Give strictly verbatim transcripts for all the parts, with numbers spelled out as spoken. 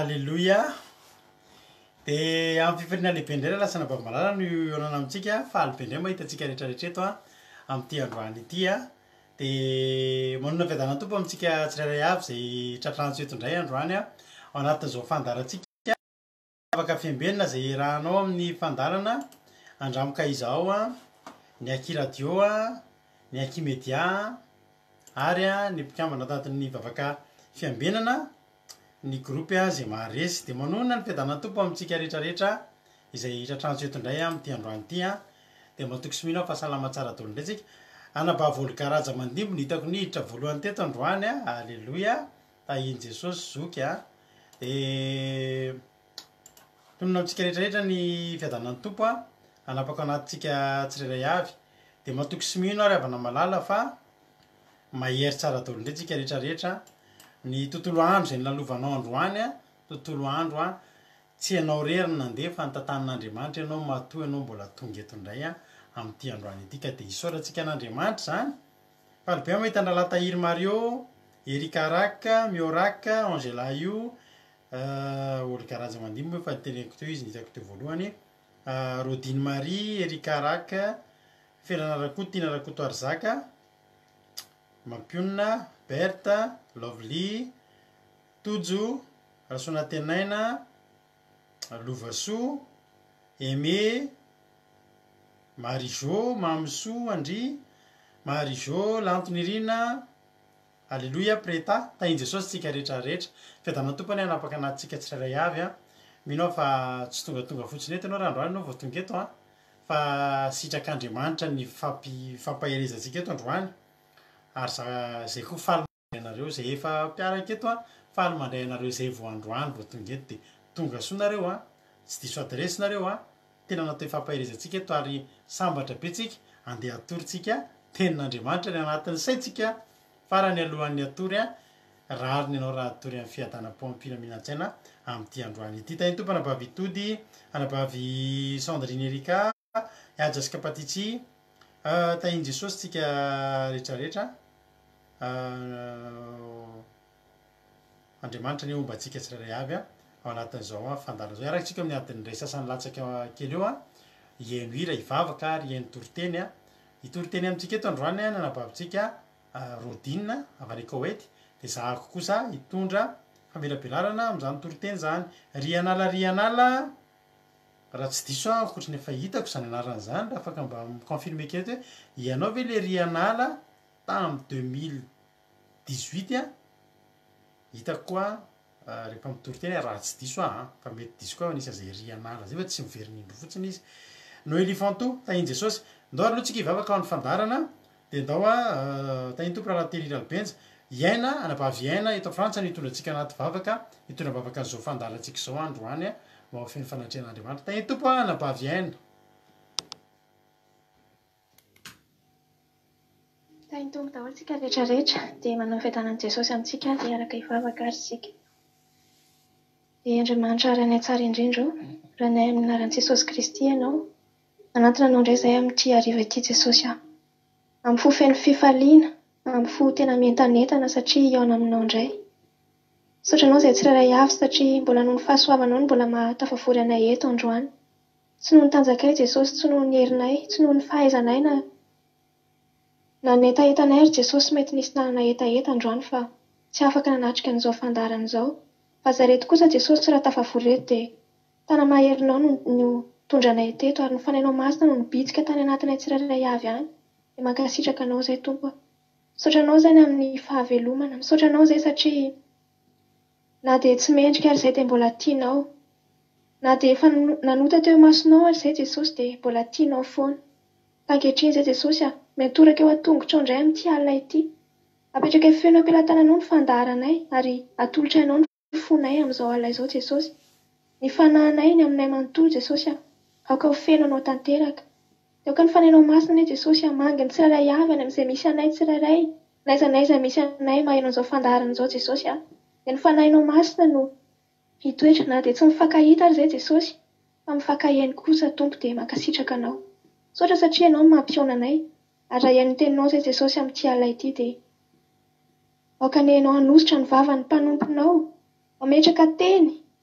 Alléluia. De amin'ny fifiriana lehibe indray lasa nabavy malala no ionana amintsika fa alibe indray mahitatsika rehetrarehetra eto a amin'ity androany ity a de manona fiadanana tompo amintsika tsirairay avy zay tratrantsy eto indray androany a ao anatin'izao fandarantsika afaka fiambenana zay rahanao amin'ny fandarana andramoka izao a ny aki radio a ny aki media ary a ny mpikambana tatin'ny vavaka fiambenana ny groupe a zay maharesy de manona ny fiadanana tompo amintsika rehetrarehetra izay tratrantsy eto indray amin'ity androany ity a de matoky sy mino aho fahasalama tsara daholo indray tsika anabavy olo-karaja mandimbo ny hitako ny hiditra voalohany teto androany a alleloia tahiny jesosy zoky a de tonona amintsika rehetrarehetra ny fiadanany tompo a anapaka anatintsika tsirairay avy de matoky sy mino ary avana malala fa mahery tsara daholo indray tsika rehetrarehetra ny tontolo andro zay nilalovanao androany a tontolo andro a tsy ianao rery ny nandeha fa nytantanin'Andriamanitra ianao matoa ianao mbola tonga eto indray a amin'ity androany ity ka de isaorantsika an'Andriamanitra zany fa alibe mahita andrala Tahiry Mario, Erika Raka, Mioraka, Angela io olo-karaja mandimbo fa teneniko teo izy nitako teo voalohany Rodine Marie, Erika Raka, Felana Rakoto, Tina Rakoto Arzaka, Mampionina, Berta, Lovely, Tojo, Rasonatenaina, Lovaso, Aimé, Marijo, Mamso, Andry, Marijo, Lantonirina, Alléluia, Preta, tahiny Jesosy tsika rehetrarehetra fiadanana tompony anapaka anatintsika tsirairay avy a mino aho fa tsy tonga tonga fotsiny eto ianao raha androany anao vao tonga eto a fa sitrak'Andriamanitra ny fampi fampaherezantsika eto androany ary za zay koa faly anareo zay efa mpiaraka eto a faly mandray anareo zay vao androany vao tonga eto de tonga soa nareo a tsy diso adresy nareo a tena natao ifampaherezantsika eto ary sambatra be tsika andeha atoritsika tenin'Andriamanitra ny anatin'ny saitsika farany alohan'ny atory a rariny ianao raha atory amin'ny fiadanam-po am-pilaminantsaina amin'ity androany ity tahiny tompo anabavy Itody, anabavy Sandrine Erika, Jasika Patitsy, tahiny Jesosy tsika rehetrarehetra Andriamanitra ny omba antsika tsirairay avy a ao anatin'izao a fandala zao araky tsika amin'ny adiny ray sasany latsaka kely eo a ihaino hira hivavaka ary ihaino toriteny a itoriteny amintsika eto androany a nanabavitsika Rodine avy any Koweït de zahako kosa hitondra famelabelarana amin'izany toriteny zany Rianala Rianala raha tsy diso a ohatrany efa hitako zany anaran'izany raha afaka mba miconfirmer keto hoe ianao ve le Rianala tamin'ny deux mille dix-huit a hitako koa rehefa mitoriteny raha tsy diso a fa mety diso koa nisy zay Rianala zay fa tsy miverinindro fotsiny izy Noélie Fanto tahiny Jesosy ndao aloha tsika hivavaka ao amin'ny fandarana de ndao a tahiny tompo raha Terry Albenja iaina anabavy iaina eto Frantsa nitondra antsika anaty vavaka nitondra vavaka an'izao fandarantsika zao androany a mba feno fanatrehan'Andriamanitra tahiny tompo a anabavy iaina tahiny tompo daholo tsika rehetrarehetra de manao fiadanan'i Jesosy amintsika de araka hivavaka ary tsika de Andriamanitra ary any tsara indrindro raha nay amin'ny anaran'i Jesosy Kristy ianao anatona anao indray zay amin'ity hariva ity Jesosy a amin'ny fo feno fifaliana amin'ny fo tena mientanentana satria iaona aminao indray sotranao zay tsirairay avy satria mbola noho ny fahasoavanao ny mbola mahatafavory anay eto androany tsy noho ny tanjakay Jesosy tsy noho ny herinay tsy noho ny fahaizanay na na ny etaetanay ary Jesosy mety nisy nanana etaeta androany fa tsy afaka nanatrika an'izao fandarana izao fa zareto kosa Jesosy raha tafavory reto de tana maherinao no tondranay teto ary ny fanainao masina no nibitsika tany anatinay tsirairay avy any de mankasitraka anao zay tompo misotranao zany amin'ny fahavelomana misotranao zay satria na de tsy mendrika ary zay de mbola tianao na de efa nanota teo masonao ary zay Jesosy de mbola tianao foana ka ankehitriny zay Jesosy a mitoraka eo an-tongotrao indray amin'ity alina ity apetraka feno am-pelatananao ny fandaranay ary atolotra ianao ny fonay amin'izao alina izao Jesosy ny fanahinay ny aminay manontolo Jesosy a aoka ho feno anao tanteraka de aoka ny fanainao masina ny Jesosy amangy ny tsirairay avy any amin'izay misy anay tsirairay naiza naiza misy anay mahaino an'izao fandarana izao Jesosy a de ny fanahinao masina no hitoetra na de tsy mifankahita ary zay Jesosy fa mifankahiany kosa tompo de mankasitraka anao sotra satria ianao mampiona anay ary raha ihaino teninao zay Jesosy amin'ity alina ity de aoka ny ianao hanositra ny vavan'ny mpanomponao mametraka teny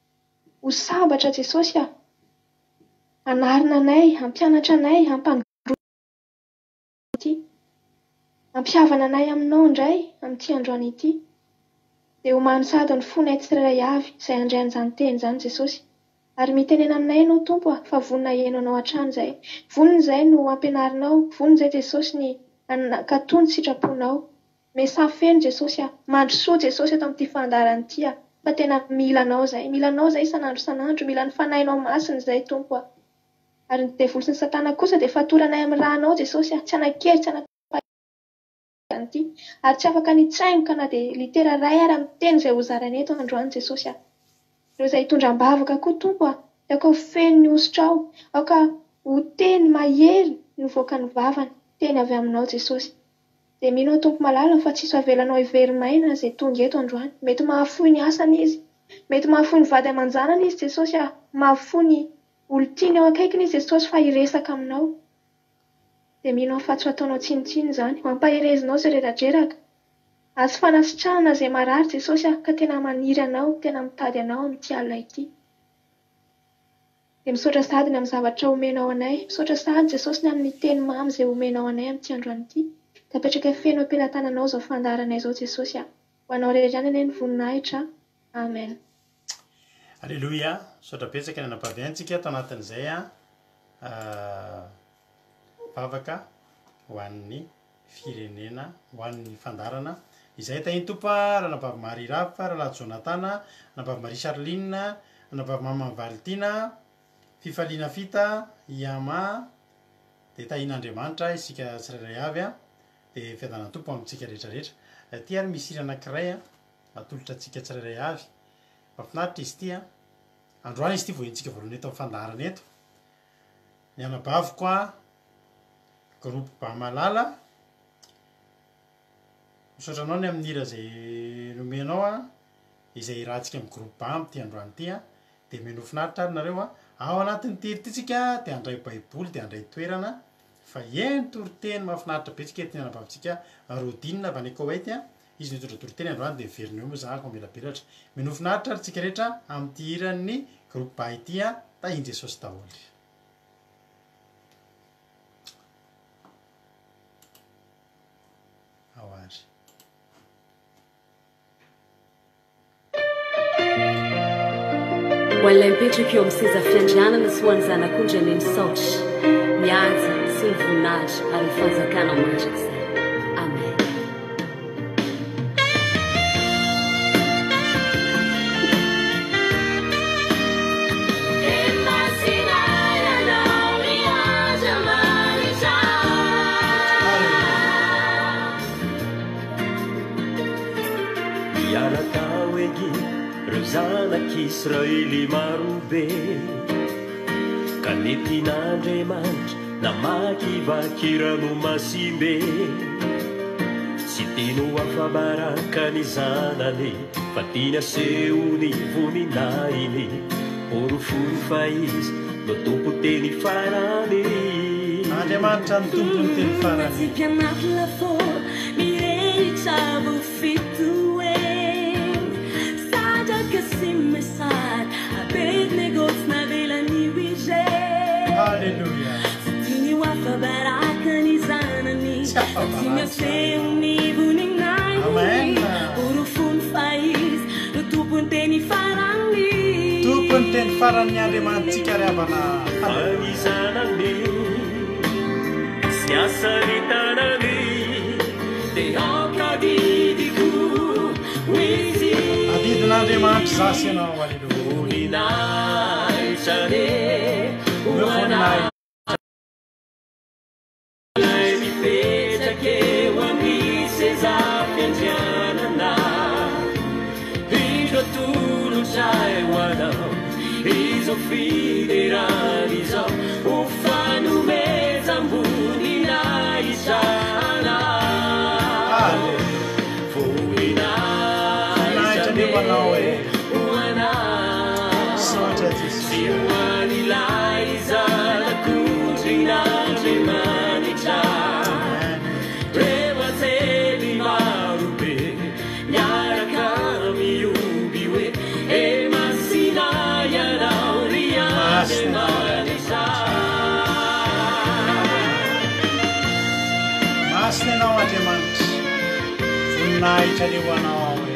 ho sabatra Jesosy a anarina anay, ampianatra anay, ampandroty, ampihavana anay aminao indray amin'ity androany ity. Dia ho manosady ny fonay tsirairay avy izay handray an'izany teny izany Jesosy. Ary mitenena aminay ianao Tompo a, fa vonona hiaino anao hatrany izay. Vonona izay no ampianarinao, vonona izay Jesosy ny hankatony sitraponao. Mesafeno Jesosy a, mandrosoa Jesosy eto amin'ity fandaharana ity a, fa tena mila anao izay, mila anao izay isan'andro isan'andro, mila ny fanahinao masina izay Tompo a. Ary ny devoly sy ny Satana kosa dia fatoranay amin'ny rahanao Jesosy a, tsy anankely, tsy anankely ary tsy afaka nitsaingoka na dia litera iray ary amin'ny teny izay ho zarany eto androany Jesosy a. Ireo izay hitondram-bavaka koa Tompo a, dia ka ho feno ny hosotrao, ka ho teny mahery ny voaka ny vavany, teny avy aminao Jesosy. Dia mino Tompo malala fa tsisy avelanao iverimaina izay tonga eto androany. Mety mahafoy ny asany izy, mety mahafoy ny vady aman-janany izy Jesosy a, mahafoy ny olon-tiany eo akaikiny izy Jesosy fa hiresaka aminao. Dia mino fa tsy ataonao tsinotsino izany, mampaherezinao izay reradreraka. Azo fanasitrahana izay marary Jesosy a, ka tena maniry anao, tena mitady anao amin'ity alina ity. Dia misaotra sady ny amin'ny zavatra omenao anay, misaotra sady Jesosy ny amin'ny teny mamy izay omenao anay amin'ity androany ity. Ka petraka feno ampelantananao izao fandaharanay izao Jesosy a. Ho anao rery ihany anie ny voninahitra. Amen. Alleluia. Misaotra betsaka ny anampaviantsika ato anatin'izay a vavaka ho an'ny firenena, ho an'ny fandarana. Izay tahiny Tompo a, ranabavy Marie Rafa, rahalahy Jonatana, ranabavy Marie Charline, ranabavy Mama Valentina, fifaliana fita, Iama, dia tahin'Andriamanitra isika tsirairay avy a, dia fiadanana Tompo amintsika rehetrarehetra. Ty ary misy hira anankiray a, atolotra antsika tsirairay avy. Mahafinaritra izy ty a. Androany izy ty voentsika voalohany eto amin'ny fandaharana eto. Ny anabaviko a, groupe Bamalala. Misaotranao ny amin'ny hira izay nomenao a, izay rahantsika amin'ny groupe Ba amin'ity androany ity a, dia mino finaritra ary nareo a. Ao anatin'ny tery tsika dia handray baiboly, dia handray toerana, fa eny toriteny mahafinaritra betsika ety ny anabavintsika Rodine avy any Koweït a, izy nitondra toriteny androany dia veriny eo moa zahako amelabelatra. Mino finaritra ary tsika rehetra amin'ity hiran'ny groupe Ba ity a, tahiny Jesosy daholo. Ao ary. Ho an'ilay mipetraka eo amin'ny seza fiandrianana sy ho an'ny zanak'ondry any misaotra, mihaja sy ny voninahitra ary ny fanjakana mandrakizay. Amen. Israeli marobe kanetin'Andriamanitra namakivaky rano masimbe sy teno afabaraka ny zanany fa tiany asehony voninahiny orofony fa izy no tompo teny farany Andriamanitra ny tompo ny teny farany pianatla fo mirehitra vo fitoe Simesar, abed negócio na vila niwije. Aleluia. Tini wafa baraka ni zanani. Tini se univu ni nai. Amen. Urufun faiz, no tupun teni farani. Tupun teni farani Andriamantsika ravana. Ani zanani, siasa vitanani, de okadidiku wizi. Andriamanitra zasy ianao, aleluia. Voninahitra re, voninahitra ilay mipetraka eo amin'ny seza fiandrianana. Indro atolotra eo anao, izao fiderana izao, ho fanomezam-boninahitra anao. Voninahitra ne manao e. Yeah. voninahitra le hoanao e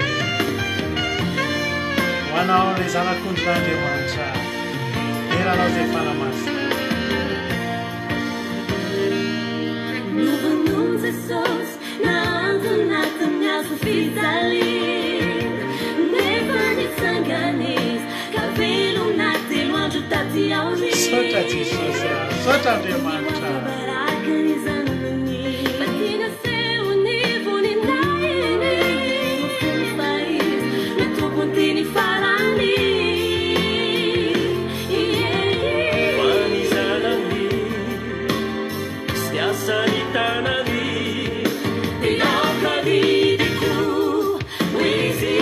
hoanao le zanak'ondrin'andriamanitra eranao zay fanamasina Novanon Jesus naantonatiny azo fijaliana nefa nitsangan'izy ka velona telo andro taty aoriana sotra Jesosy sotra Andriamanitra barakany zanany fa tina sehony voninahiny fa izy no tompony farany Hoan'ny zanany sy asany tanany Diokadidiko wizi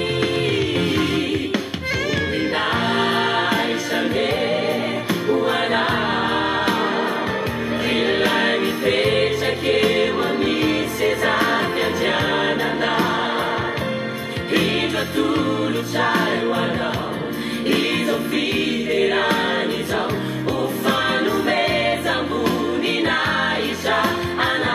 Uminaisane uana Ilai mitetsake wamisezake anjanana Hidra tulu chai wanao Izo fiderani zao Ufanu meza mbuni naisha ana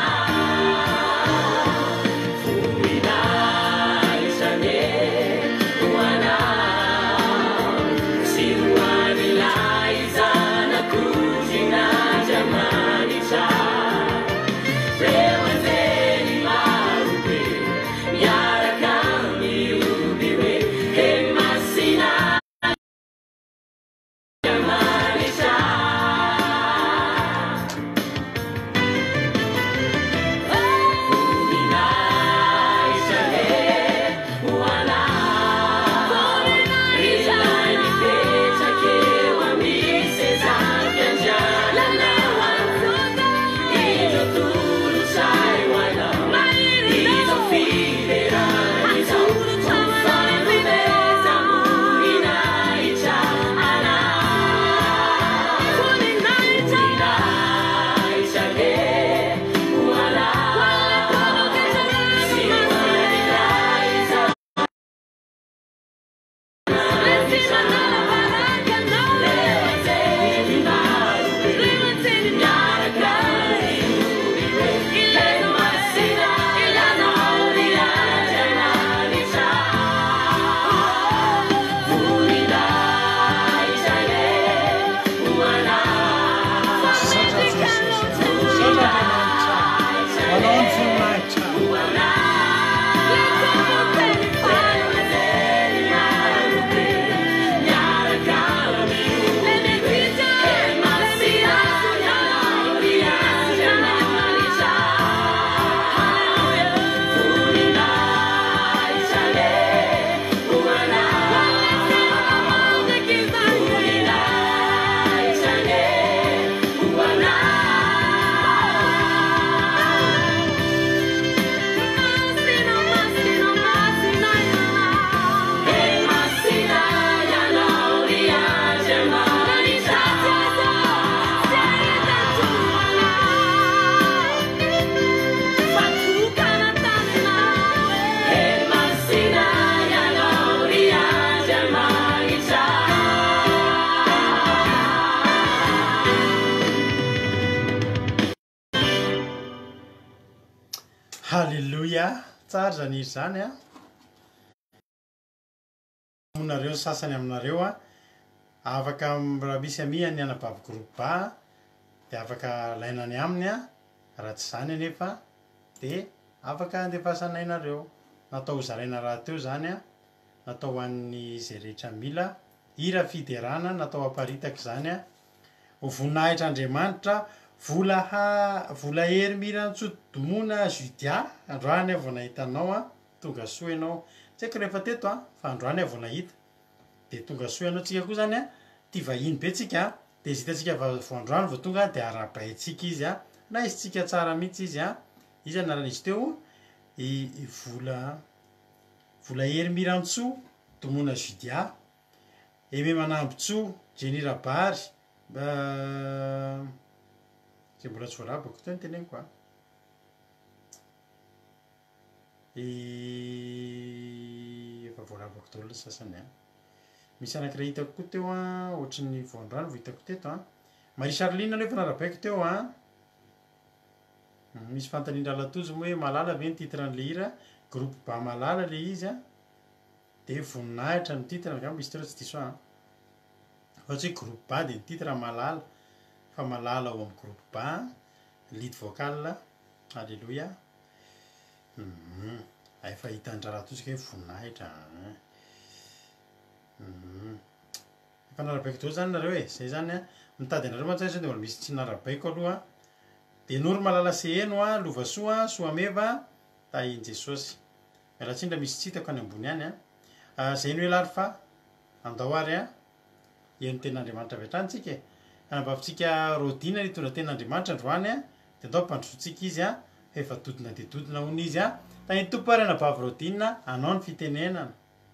Halleluja tsara zany izy zany a amonareo sasany aminareo a afaka raha misy amihany anabavy groupe de afaka lainany aminy a raha tsy zany anefa de afaka andefasanainareo natao zaraina raha teo zany a natao hoan'ny zay rehetra mila hira fiderana natao aparitaka zany a ho voninahitra Andriamanitra vola ha vola hery mirantsodimona judia androany avo nahitanao a tonga soa ianao tsy haiko rehefa teto a fa androany avo nahita de tonga soa ianao tsika koa zany a ty vahiny be tsika de izy hitantsika vo androany vo tonga de arabaitsika izy a na izy tsika tsara mihitsy izy a izy anaran'izy teo i vola vola hery mirantso domona judia eme manambotso jenirabary zay mbola tsy voarabako teo ny teneniko a efa voarabako teo aloha sasany a misy anankiray hitako koa teo a ohatran'ny voandrano vo hitako teto a Marie Charline aloha efa narabaiko teo a misy fantanindralatozy moa hoe malala ve ny titran'le hira groupe ba malala le izy a de voninahitra ny titre angamba izy teo tsy diso a fa tsy hoe groupe ba de ny titre malala fa malala ao amin'ny groupe ba lead vocal alléluia mhm ay fa hitandrara totsika hoe voninahitra mhm fa narabaiko to zany nareo e zay zany a mitady anareo mantsy de mbola misy tsy narabaiko aloha de nory malala se eno a lovasoa soameva tahin Jesosy miala tsindra misy tsitako any ambony any a zay ny hoe lary fa andahoary a eno ten'Andriamanitra avy hatrany tsika e anambavitsika rodina ny tondra ten'Andriamanitra androany a de ndao mpandrosotsika izy a efa dodina de dodina hono izy a tahin tompo ary anabavy rodina anao ny fitenenana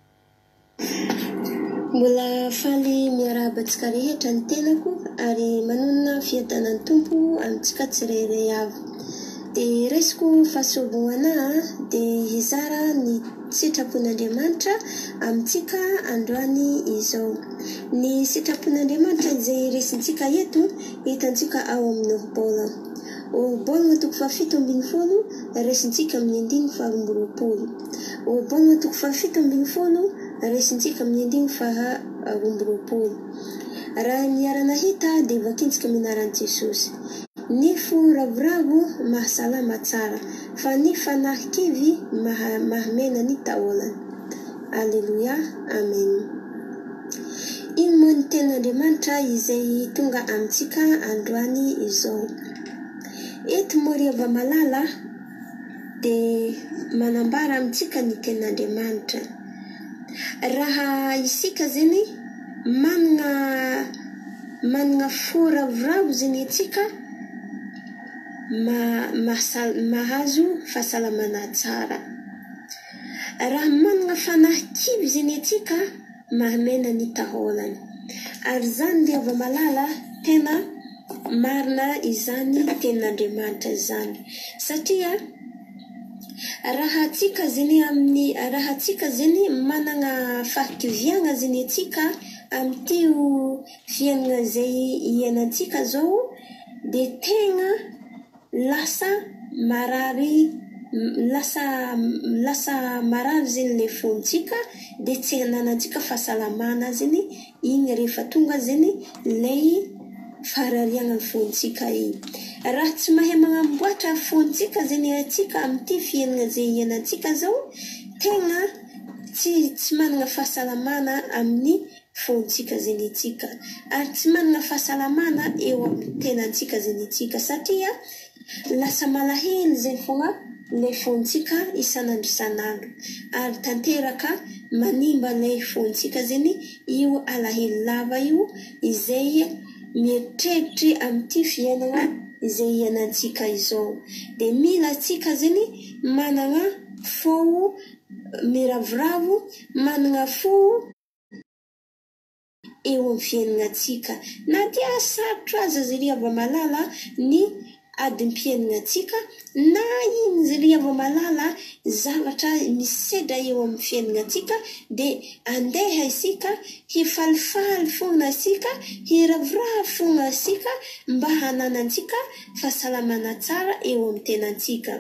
mbola faly miarabantsika rehetra ny tenako ary manonona fiadanany tompo amintsika tsirairay avy de resiko fahasoaboana de hizara ny sitrapon'Andriamanitra amintsika androany izao ny sitrapon'Andriamanitra izay resintsika eto hitantsika ao amin'ny ohobola ohobola toko fahafito ambin'ny folo resintsika amin'ny andiny faha roa amby roapolo ohobola toko fahafito ambin'ny folo resintsika amin'ny andiny faha roa amby roapolo raha ny arana hita de vakintsika minaran'i Jesosy ny foravoravo mahasalama tsara fa ny fanahikivy maha mahamena ny taolany alleluia amen ino moa ny ten'Andriamanitra izay tonga amintsika androany izao eto moriava malala de manambara amintsika ny ten'Andriamanitra raha isika zany manana manana foravoravo zany atsika ma mahasal mahazo fahasalamana tsara raha manana fanahikivy zany atsika mahamena ny taholany ary zany dia ava malala tena marina izany ten'Andriamanitra zany satria raha atsika zany amin'ny raha atsika zany manana fahakiviana zany atsika amin'tio fiainana zay iainantsika zao de tena lasa marary lasa lasa marary zany le fontsika de tsy hananantsika fahasalamana zany igny rehefa tonga zany lay farariana fontsika igny raha tsy mahay magnamboatra fontsika zany atsika amin'ty fiainana zay iainantsika zao tena tsy tsy manana fahasalamana amin'ny fontsika zany atsika ary tsy manana fahasalamana eo amin'ny tenantsika zany atsika satria lasa malahelo zay fogna le fontsika isanandro isanandro ary tanteraka manimba lay fontsika zany io alahelo lava io izay mieritreritry amin'ty fiainana izay iainantsika izao de mila atsika zany manana fo miravoravo manana fo eo amin'ny fiainantsika na dia sarotra aza zay ava malala ny adim-piainantsika na iny zay ava malala zavatra misedra eo amin'ny fiainantsika de andeha isika hifalifaly fogna isika hiravoravo fogna isika mba hananantsika fahasalamana tsara eo amin'ny tenantsika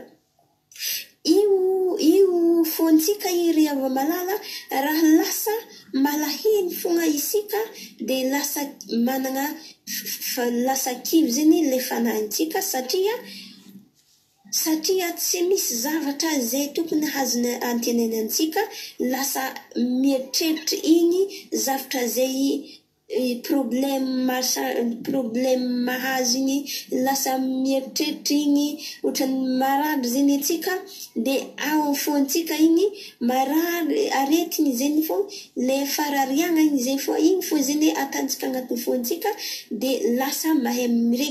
io io fontsika iry ava malala raha lasa malahelo fogna isika de lasa manana lasa kivy zany le fanahintsika satria satria tsy misy zavatra zay tokony hazony antenenantsika lasa mieritreritry igny zavatra zay problème masa problème mahazo igny lasa mieritreritry igny ohatrany marary zany atsika de ao fontsika igny marary aretigny zany fo le farariana igny zay fo igny fo zany atantsika agnaty fontsika de lasa mahay mire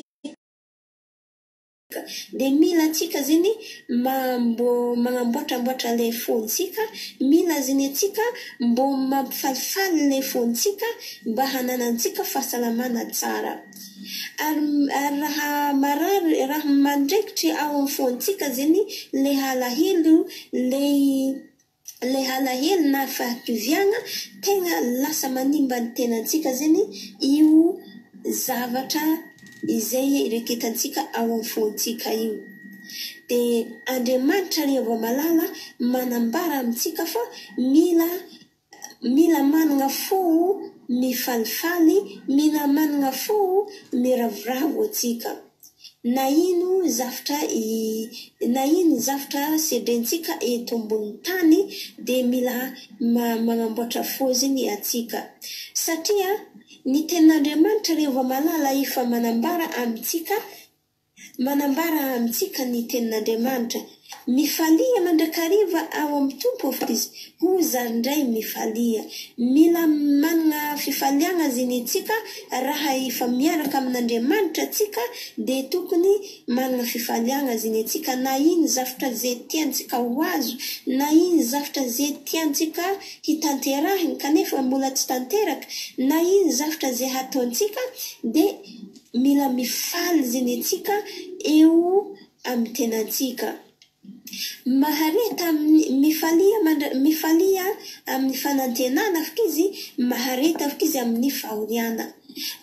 de mila atsika zany mbo magnamboatramboatra le fontsika mila zany atsika mbo mampifalifaly le fontsika mba hananantsika fahasalamana tsara ary raha marary raha mandraikitry ao amin'ny fontsika zany le halahelo le le halahelo na fahakiviana tena lasa manimba ny tenantsika zany io zavatra izay reketantsika ao amin'ny fontsika io dia Andriamanitra rehefa malala manambara amintsika fa mila mila manana fo mifalifaly, mila manana fo miravoravo atsika. Na ino zavatra i na ino zavatra sedrentsika eto ambony tany dia mila ma, manamboatra fo ziny atsika. Satria ny ten'Andriamanitra rehefa malala efa manambara amintsika manambara amintsika ny tenin'Andriamanitra. Mifalia mandrakariva ao amin'ny tompo izy ho zandray mifalia. Mila manana fifaliana ziny atsika raha efa miaraka amin'Andriamanitra atsika dia tokony manana fifaliana ziny atsika. Na ino zavatra zay tiantsika ho azo, na ino zavatra zay tiantsika hitanterahina kanefa mbola tsy tanteraka, na ino zavatra zay hataontsika dia mila mifaly ziny atsika eo amin'ny tenantsika. Mahareta mifalia mifalia amin'ny fanantenana fikizy, mahareta fikizy amin'ny fahoriana.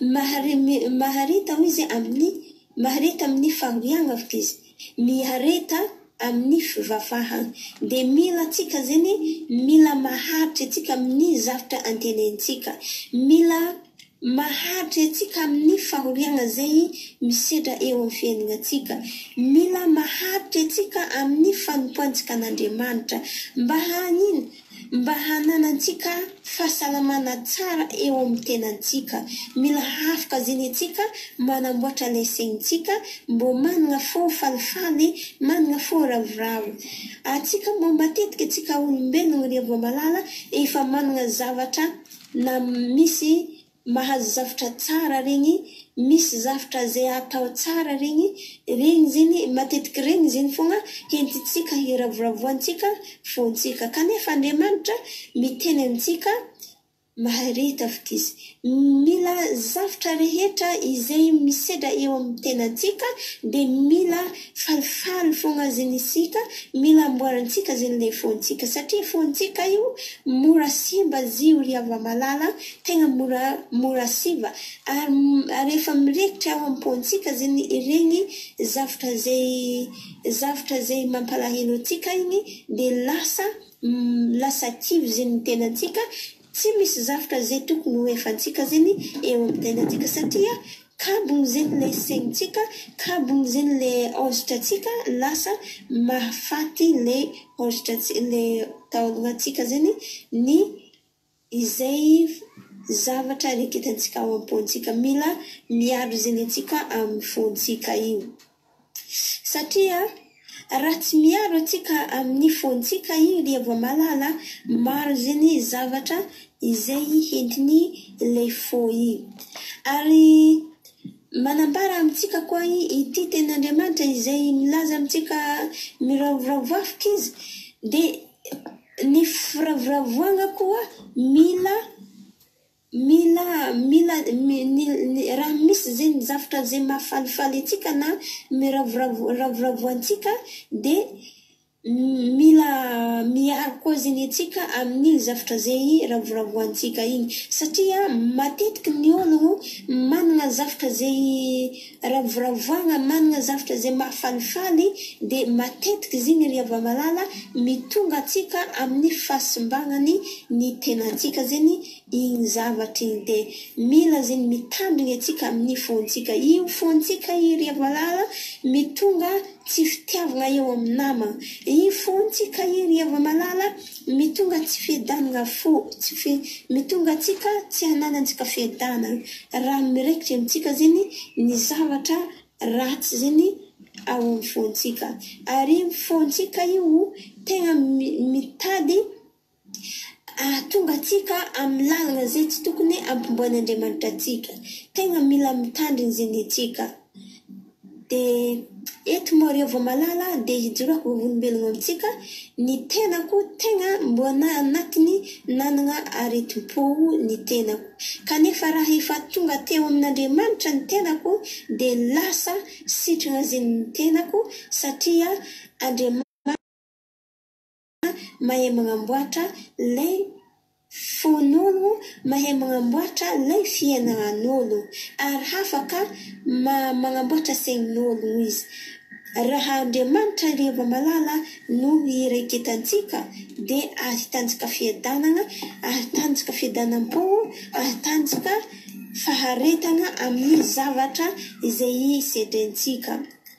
Mahareta izy amin'ny mahareta amin'ny fahoriana fikizy. Mihareta amin'ny fivavahana. Dia mila tsika zany mila maharitra tsika amin'ny zavatra antenentsika. Mila maharitra atsika amin'ny fahoriana zay misedra eo amin'ny fiainantsika. Mila maharitra atsika amin'ny fanompoantsika an'Andriamanitra mba hanino mba hananantsika fahasalamana tsara eo amin'ny tenantsika. Mila hafaka ziny atsika manamboatra ilay saintsika mbo manana fo falifaly, manana fo ravoravo. Atsika mbo matetika atsika olombelona rehefa malala efa manana zavatra na misy mahazo zavatra tsara regny, misy zavatra zay atao tsara regny, regny ziny matetika regny ziny fogna entitsika hiravoravoantsika fontsika. Kanefa Andriamanitra miteny amintsika mahareta fikizy. Mila zavatra rehetra izay misedra eo amin'ny tenantsika dia mila falifaly fogna ziny isika, mila amboarantsika ziny ilay fontsika. Satria fontsika io mora simba zio riava malala, tegna mora mora siva. Ary rehefa mirekitra ao amin'ny fontsika ziny regny zavatra zay zavatra zay mampalahelo atsika igny dia lasa lasa kivy ziny tenantsika. Tsy misy zavatra zay tokony ho efantsika zany eo amin'ny tenantsika satria kabony zany ilay saintsika, kabony zany ilay ôzitratsika, lasa mahafaty ilay ôzitratsika, ilay taolagnatsika zany ny izay zavatra reketantsika ao amin'ny fontsika. Mila miaro zany atsika amin'ny fontsika io. Satria raha tsy miaro atsika amin'ny fontsika io rehefa malala, maro zany zavatra izay entiny ilay fo io. Ary manambara amintsika koa ity ten'Andriamanitra izay milaza amintsika miravoravo afaka izy dia ny firavoravoana koa mila mila mila raha misy zany zavatra zay mahafalifaly atsika na miravoravoantsika dia mila miaro koa zany atsika amin'ny zavatra zay ravoravoantsika igny. Satria matetika ny ologno manana zavatra zay ravoravoana, manana zavatra zay mahafalifaly dia matetika ziny rehefa malala mitonga atsika amin'ny fahasimbanany ny tenantsika zany igny zavatra igny. Dia mila zany mitandrina atsika amin'ny fontsika. Io fontsika io rehefa malala mitonga tsy fitiavana eo amin'ny namana. Io fontsika io rehefa malala mitonga tsy fiadanana fo, tsy fi, mitonga atsika tsy hananantsika fiadanana raha miraikitra amintsika zany ny zavatra ratsy zany ao amin'ny fontsika. Ary fontsika io tegna mitady ahatonga atsika amin'ny lalana zay tsy tokony ampimboan'Andriamanitra atsika. Tegna mila mitandrina zany atsika. Dia eto moa rehefa malala dia hijoroako olombelona amintsika ny tenako tegna mbona anatiny nanana aretim-po ny tenako. Kanefa raha efa tonga teo amin'Andriamanitra ny tenako dia lasa sitrana zany ny tenako satria Andriamanitra mahay magnamboatra lay fon'ologno, mahay magnamboatra lay fiainan'ologno ary afaka magnamboatra sain'ologno izy. raha Andriamanitra reva malala no iraiketantsika dia ahitantsika fiadanana, ahitantsika fiadanam-po, ahitantsika faharetana amin'ny zavatra izay sedrentsika.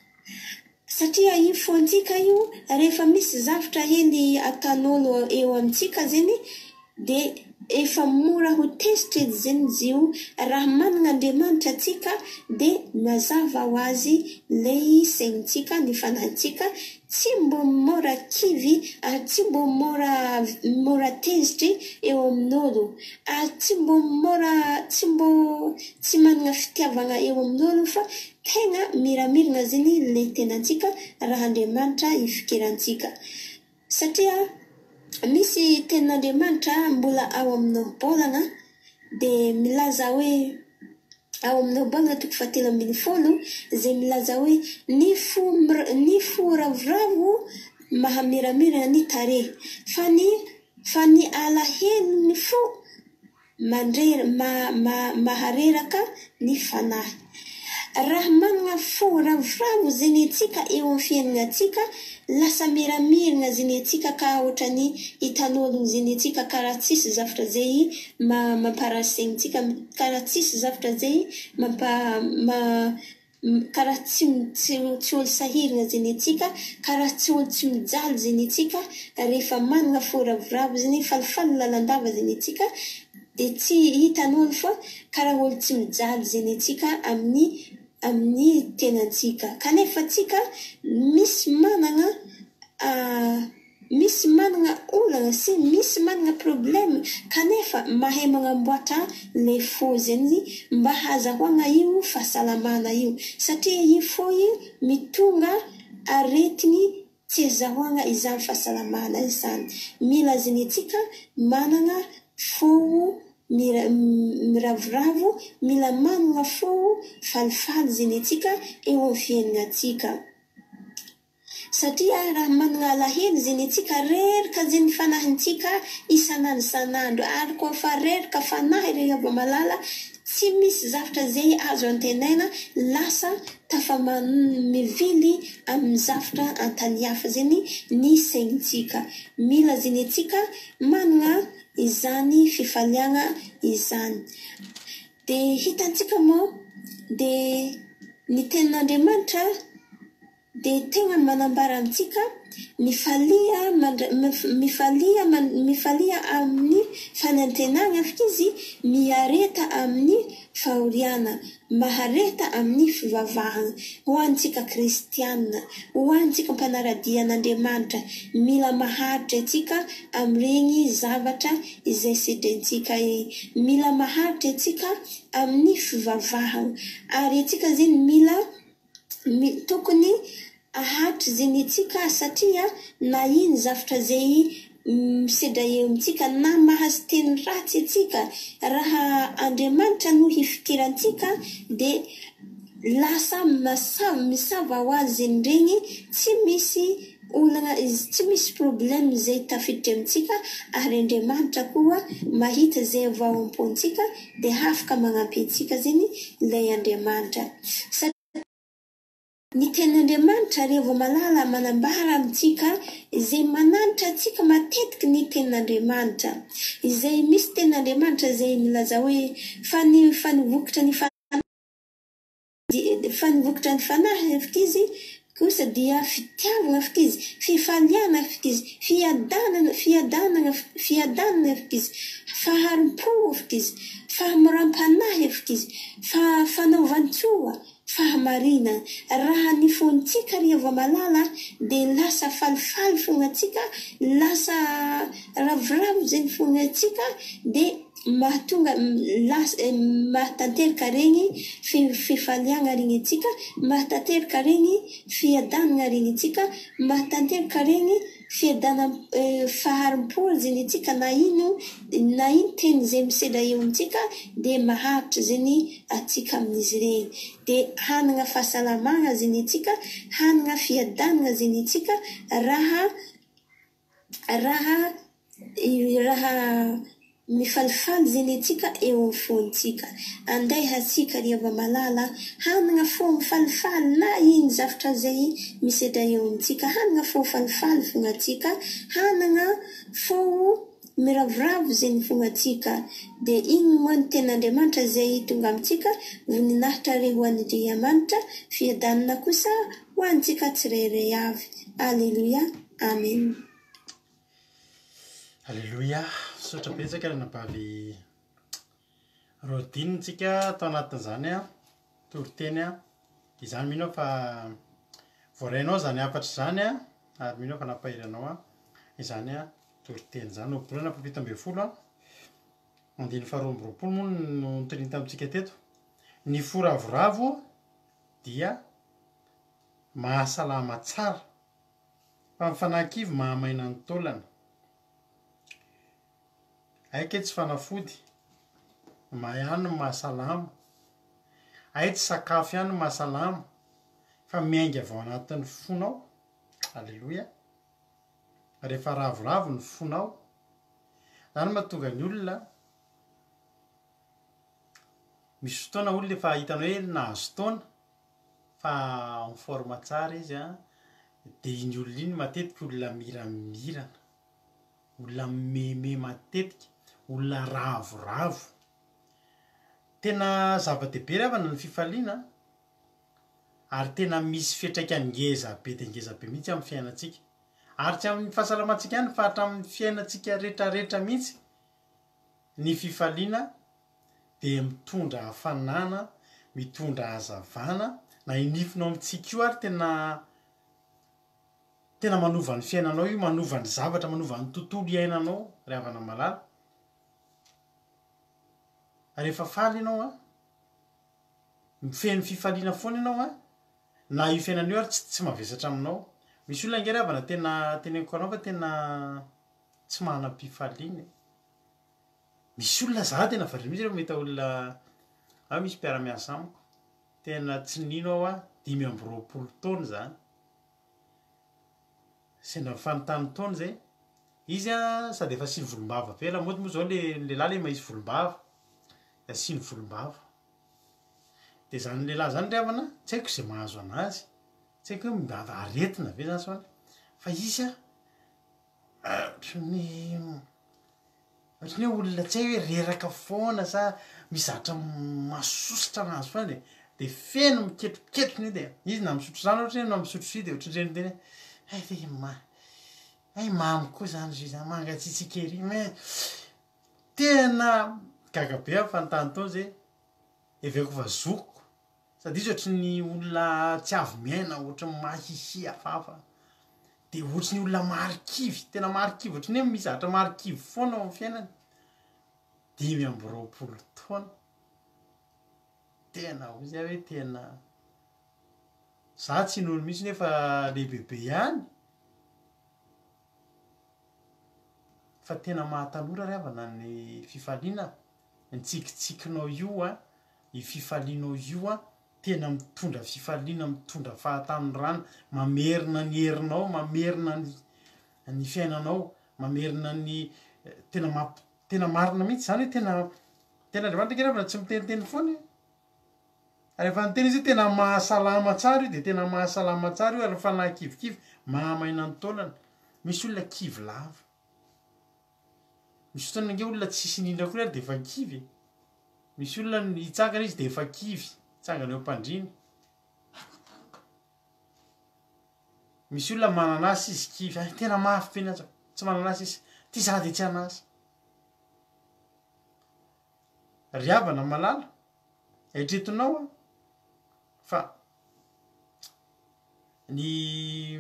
Satria io foantsika io rehefa misy zavatra hely atan'olo eo amintsika zany dia efa mora ho tezitra edy zany zio. Raha manana Andriamanitra atsika dia mazava ho azy lay saintsika, ny fanahintsika tsy mbo mora kivy ary tsy mbo mora mora tezitry eo amin'olo, ary tsy mbo mora tsy mbo tsy manana fitiavana eo amin'olo fa tena miramirana zany lay tenantsika raha Andriamanitra ifikirantsika. Satria misy tenan'Andriamanitra mbola ao aminao bolana dia milaza hoe ao aminao bolana toko fahatelo ambin'ny folo izay milaza hoe ny fo ny fo ravoravo mahamiramirana ny tarehy fa ny fa ny alahelo ny fo mandrera ma, ma, mahareraka ny fanahy. Raha manana fo ravoravo zany atsika eo amin'ny fiainatsika lasa miramirana zany atsika ka ohatrany hitan'olo zany atsika karaha tsisy zavatra zay mamparasegnintsika, karaha tsisy zavatra zay mampa ma karaha tsy tsy tsy olo sahirana zany atsika, karaha tsy olo tsy mijaly zany atsika rehefa manana fo ravoravo zany falifaly lalandava zany atsika dia tsy hitan'olo fa karaha olo tsy mijaly zany atsika amin'ny amin'ny tenantsika. Kanefa atsika misy manana uh, misy manana olana sy misy manana problème kanefa mahay manamboatra le fo zany mba hazahoana io fahasalamana io, satria io fo io mitonga aretiny tsy azahoana izany fahasalamana izany. Mila zany atsika manana fo miravoravo, mila manana fo falifaly zany atsika eo amin'ny fiainatsika. Satria raha manana alahelo zany atsika reraka zany fanahintsika isanandro isanandro, ary koa fa reraka fanahy rehefa malala tsy misy zavatra zay azo antenaina, lasa tafa-mivily amin'ny zavatra antany hafa zany ny saintsika. Mila zany atsika manana izany fifaliana izany. Dia hitantsika moa dia ny tenan'Andriamanitra dia tena manambara amintsika mifalia mifalia mifalia amin'ny fanantenana fikizy, miareta amin'ny fahoriana, mahareta amin'ny fivavahana. Ho antsika kristianina, ho antsika mpanaradian'Andriamanitra, mila maharitra atsika amin'ireny zavatra izay sedrentsika eny, mila maharitra atsika amin'ny fivavahana, ary atsika zany mila mi, tokony aharitra zany atsika satria na iny zavatra zay misedra eo amintsika na mahazo teny ratsy atsika, raha Andriamanitra no hifikirantsika dia lasa masava misava ho azy regny, tsy misy olana tsy misy problème zay tafiditra amintsika, ary Andriamanitra koa mahita zay avaom-pontsika dia afaka manampy antsika zany ilay Andriamanitra. Ny tenan'Andriamanitra rehefa malala manambara amintsika izay mananitra atsika matetika ny tenan'Andriamanitra. Izay misy tenan'Andriamanitra izay milaza hoe fa ny fanivokitra ny fanahy fanivokitra ny fanahy fikizy kosa dia fitiavana fikizy, fifaliana fikizy, fiadanana fiadanana fiadanana fikizy, faharim-po fikizy, fahamoram-panahy fikizy, fa fanaovantsoa, fahamarina. Raha ny fontsika rehefa malala dia lasa falifaly fonatsika, lasa ravoravo zany fonatsika, dia mahatonga lasa mahatanteraka regny fifaliana regny atsika, mahatanteraka regny fiadanana regny atsika, mahatanteraka regny fiadana faharim-po zany atsika, na ino na ino teny zay misedra eo amintsika dia maharitra zany atsika amin'izy regny. Dia hanana fahasalamana zany atsika, hanana fiadanana zany atsika raha raha raha mifalifaly zeny atsika eo amin'ny fontsika anday hatsika riava malala hanana fo mifalifaly na iny zavatra zay misedra eo amintsika hanana fo mifalifaly fognatsika hanana fo miravoravo zeny fognatsika de igny moa ny ten'Andriamanitra zay tonga amintsika voninahitra re ho an'Andriamanitra fiadanana kosa ho antsika tsirairay avy. Alleluia, amen. Alleluia. Sotra betsaka nabavy rodinitsika atao anatin'izany a toriteny a izany mino fa voarainao zany afatra zany a ary mino fa napahiranao a izany a toriteny zany obolana fapito amby folo a andiny faharoa amby roapolo moa no nitoriny tamintsika teto. Ny foravoravo dia mahasalama tsara fa mifanahikivo mahamaina ny taolana. Aika tsy fanafody mahany mahasalama, ay tsy sakafo ihany mahasalama fa miainga avao anatin'ny fonao. Alleluia. Rehefa ravoravo ny fonao zany mahatonga ny olona misy fotoana olona efa hitanao hoe nahazo taona fa en forme tsara izy a de iny olona iny matetika olona miramirana, olona meme matetika, olona ravoravo. Tena zava-dehibe ravana ny fifaliana ary tena misy fiantraikany ngeza be de ngeza be mihitsy amin'ny fiainantsika ary tsy amin'ny fahasalamantsika ihany fa hatramin'ny fiainantsika rehetra rehetra mihitsy. Ny fifaliana de mitondra hafanana, mitondra hazavana na inifinao amintsika io ary tena tena manova ny fiainanao io, manova ny zavatra, manova ny tontolo iainanao ry havana malala. Rehefa faly ianao a mifehy ny fifaliana foana ianao a na io fiainanao ary tsy tsy mavesatra aminao. Misy olona nge ry havana tena teneniko anao fa tena tsy manam-pifaliana. Misy olona za tena variana mihitsy rehefa mahita olona a misy mpiara-miasa amiko tena tsy nino aho a dimy amby roapolo taona zany sendra mifanontany taona zay izy a sady efa sy volombava be la mody moa zao le lehilahy le mahisy volombava da sy ny volombava de zany lehilahy zany ry havana tsy haiko zay mahazo anazy, tsy haiko hoe mbava aretina ve zany soany fa izy a ohatran'ny ohatran'ny hoe olona tsy hay hoe reraka foana sa mizatra masositra anazy foana de de feno miketroketro ny de izy na misotro zany ohatra na misotro sy de ohatran'ireny teny ay de ma ay mamy koa zany izy zany mangatsiatsika ery me tena gaga be amin'ny fanontany taona zay eveko fa zokiko sady izy ohatran'ny olona tsy avy miaina, ohatran'ny mahihy hafahafa de ohatran'ny olona marikivy, tena marikivy ohatran'ny hoe mizatra marikivy foana ao amin'ny fiainany. Dimy amby roapolo taona tena ozy hoe tena za tsy nono mihitsy nefa lehibebe ihany fa tena mahatanora ry havana ny fifaliana. Ny tsikitsikinao io a i fifalianao io a tena mitondra fifaliana, mitondra fahatanorana, mamerina ny herinao, mamerina ny ny fiainanao, mamerina ny tena mamp tena marina mihitsy zany hoe tena tena Andriamanitra nge ry havana tsy miteniteny foana rehefa niteny izy tena mahasalama tsara io de tena mahasalama tsara io ary mifanahikivikivy mahamaina ny taolana. Misy olona kivy lava, misy fotoana nge olona tsisy nindra koa ary de efa kivy. Misy olona hitsangana izy de efa kivy, hitsangana eo am-pandriana. Misy olona mananasa izy kivy, ay tena mafy be nazy tsy mananasa izy ty za de tsy anasa. Ry havana malala eritreretinao a fa ny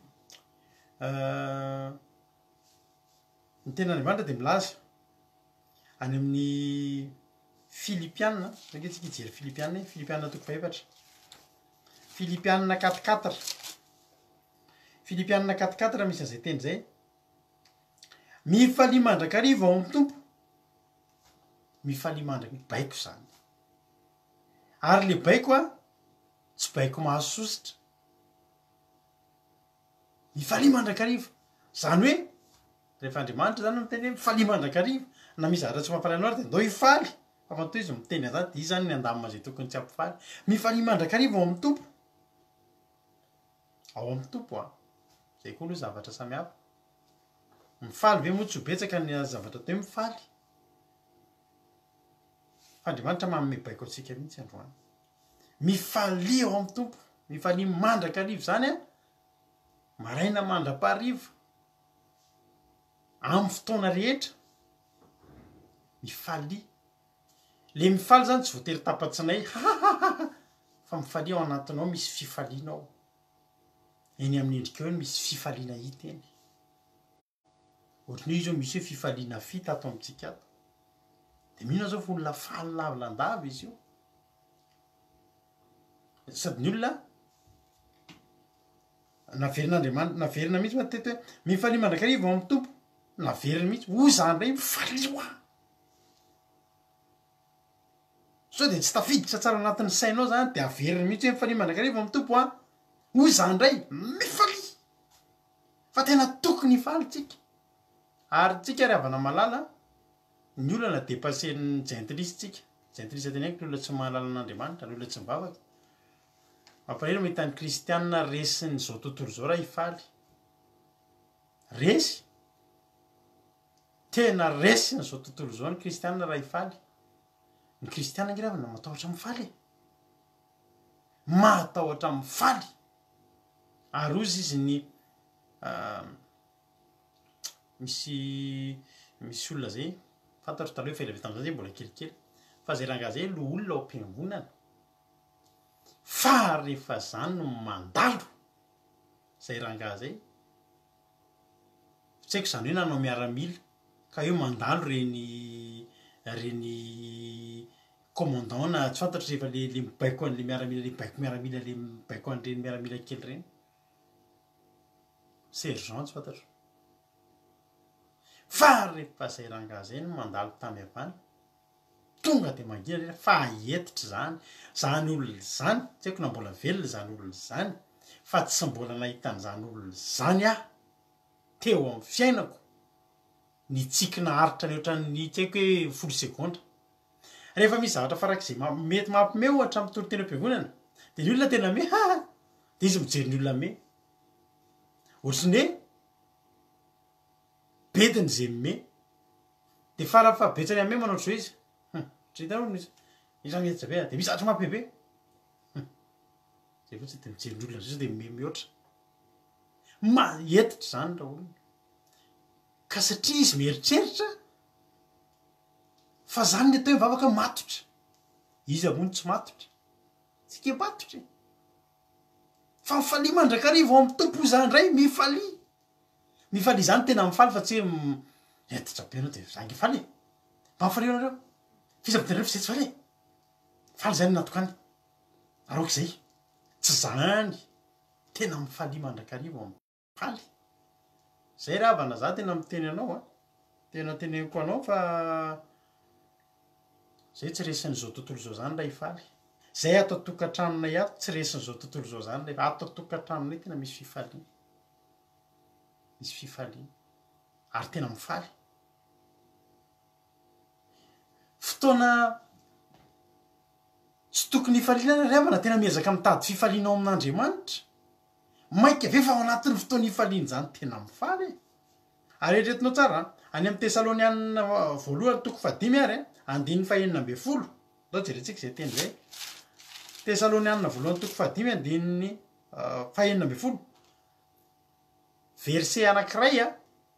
ny ten'Andriamanitra de milaza any amin'ny Filipiana, angesika hijery Filipiana, Filipiana toko faefatra, Filipiana quatre quatre, Filipiana quatre quatre misy an'izay teny zay: mifalia mandrakariva ao amin'ny tompo, mifalia mandraka baiko zany ary le baiko a tsy baiko mahasositra. Mifalia mandrakariva zany hoe rehefa Andriamanitra zany miteny hoe mifalia mandrakariva na misy zavatra tsy mampaly anao ary de ndao hifaly fa fantoy izy miteny azany de izy zany ny andamina zay tokony tsy ampifaly mifaly mandrakariva ao amin'ny tompo ao amin'ny tompo a zay koa aloha zavatra samihafa mifaly ve moa tsy ho betsaka ny zavatra toe mifaly fa andriamanitra manome baiko antsika mihitsy androany mifaly ao amin'ny tompo mifaly mandrakariva zany a maraina mandra-pahariva amin'ny fotoana rehetra mifaly le mifaly zany tsy voatery tapatsinay fa mifaly ao anatinao misy fifalianao eny amin'ny endrika eo misy fifaliana hita eny ohatrin'io zao misy hoe fifaliana fita ato amintsika ato de mino zao fa olona faly lavilandava izy io sady ny olona naverin'andriamanitra naverina mihitsy matety hoe mifaly mandrakariva ao amin'ny tompo naveriny mihitsy ho zany ray mifalio a so de tsy tafiditra tsara anatin'ny sainao zany de averiny mihitsy hoe mifaly mandrakariva ao amin'ny tompo a ho zany ray mifaly fa tena tokony hifaly tsika ary tsika ry havana malala ny olana depassen'ny gentlisy tsika gentlisy teny haiko ny olona tsy mahalala an'andriamanitra ny olona tsy mivavaka mampalahelo mahita ny kristianina resiny zao tontolo zao raha hifaly resy tena resiny zao tontolo zao ny kristianina raha hifaly ny kristianina nge ravana matahotra mifaly matahotra mifaly ary ozy izy ny misy misy olona zay fantatro taloha fa ela tam'zany zay mbola kelikely fa zay rangaha zay lo olona ao am-piangonana fa rehefa zany no mandalo zay rangaha zay tsy haiko zany hoe nanao miaramila ka eo mandalo reny reny commandant na tsy fantatro rehefa le le mibaiko an'le miaramila le baiko miaramila le mibaiko an'ireny miaramila kely reny sergent tsy fantatro fa rehefa zay rangaha zay no mandalo tamy avany tonga de mangina re fa ahetitra zany zany olona zany tsy haiko na mbola velona zany olona zany fa tsy mbola nahitan'izany olona zany ah teo amin'ny fiainako ny tsikina haritra ny ohatran'ny tsy haiko hoe folo segondra rehefa misy zavatra farak'izay mety mampime ohatra amin'ny toro-tena am-piangonana de ny olona tena me ha de izy mijery ny olona me ohatrany hoe bediny zay me de farafa betsany ame manao tso izy hitanao isanetsa be de misy zavatra mampebe zay fotsy de mijery ny olona zay de me mihoatra mahetitra zany raha olona ka satria izy mieritreritra fa zany ny atao mivavaka matotra izy amony tsy matotra tsika matotra fa mifaly mandrakariva ao amin'ny tompo zany ray mifaly mifaly zany tena mifaly fa tsy hoe etitra be anao de zangy faly mba mifaly anareo fisabotenareo fa zay tsy faly faly zany natokany arok'izay tsy zany tena mifaly mandrakariva ao amin'ny faly zay raha avana za tena miteny anao a tena teneniko anao fa zay tsy resin'izao tontolo zao zany raha hifaly zay ato atokatraminay ato tsy resin'izao tontolo zao zany rehefa ato atokatraminay tena misy fifalia misy fifalia ary tena mifaly fotoana tsy tokony hifaliana ry havana tena miezaka mitady fifalianao amin'andriamanitra maika ve fa ao anatin'ny fotoana hifaliana zany tena mifaly ary eritretinao tsara any amin'ny tesalonianina voalohany toko fadimy ary andininy fahenina ambe folo dao jerentsika zay teny zay tesalonianina voalohany toko fadimy andininy fahenina ambe folo verset anankiray a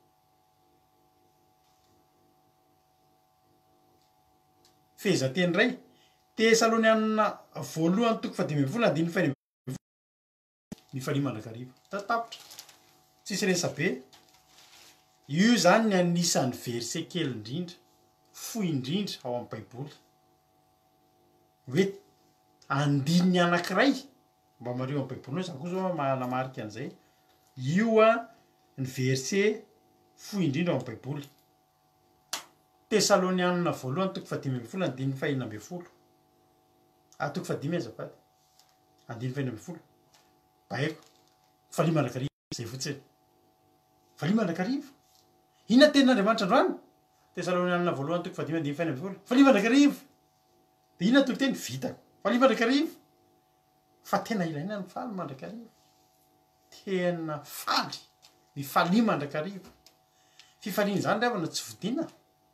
fehezanteny ray tesalonianina voalohany toko fadimy ambe folo andininy fahenina ambe folo mifalia mandrakariva tatapitra tsisy resabe io zany ny anisan'ny verset kely indrindra fohy indrindra ao amin'ny baiboly hoe andininy anankiray mba mareo amin'ny baibolinao za koa zao mahanamarika an'izay io a ny verset fohy indrindra ao amin'ny baiboly tesalonianina voalohany toko fadimy ambe folo andininy fahenina ambe folo a toko fadimy azafady andininy fahenina ambe folo baiko falia mandrakariva zay fotsiny falia mandrakariva inona tenin'andriamanitra androany Tesalonianina voalohany toko fadimy andimy faina ambifolo fa liva ndraiky arivo de inona toko teny vitako fa liva ndraiky arivo fa tena ilaina ny faly mandraiky arivo tena faly ny faly mandraiky arivo fifaliana zany ry havana tsy vidina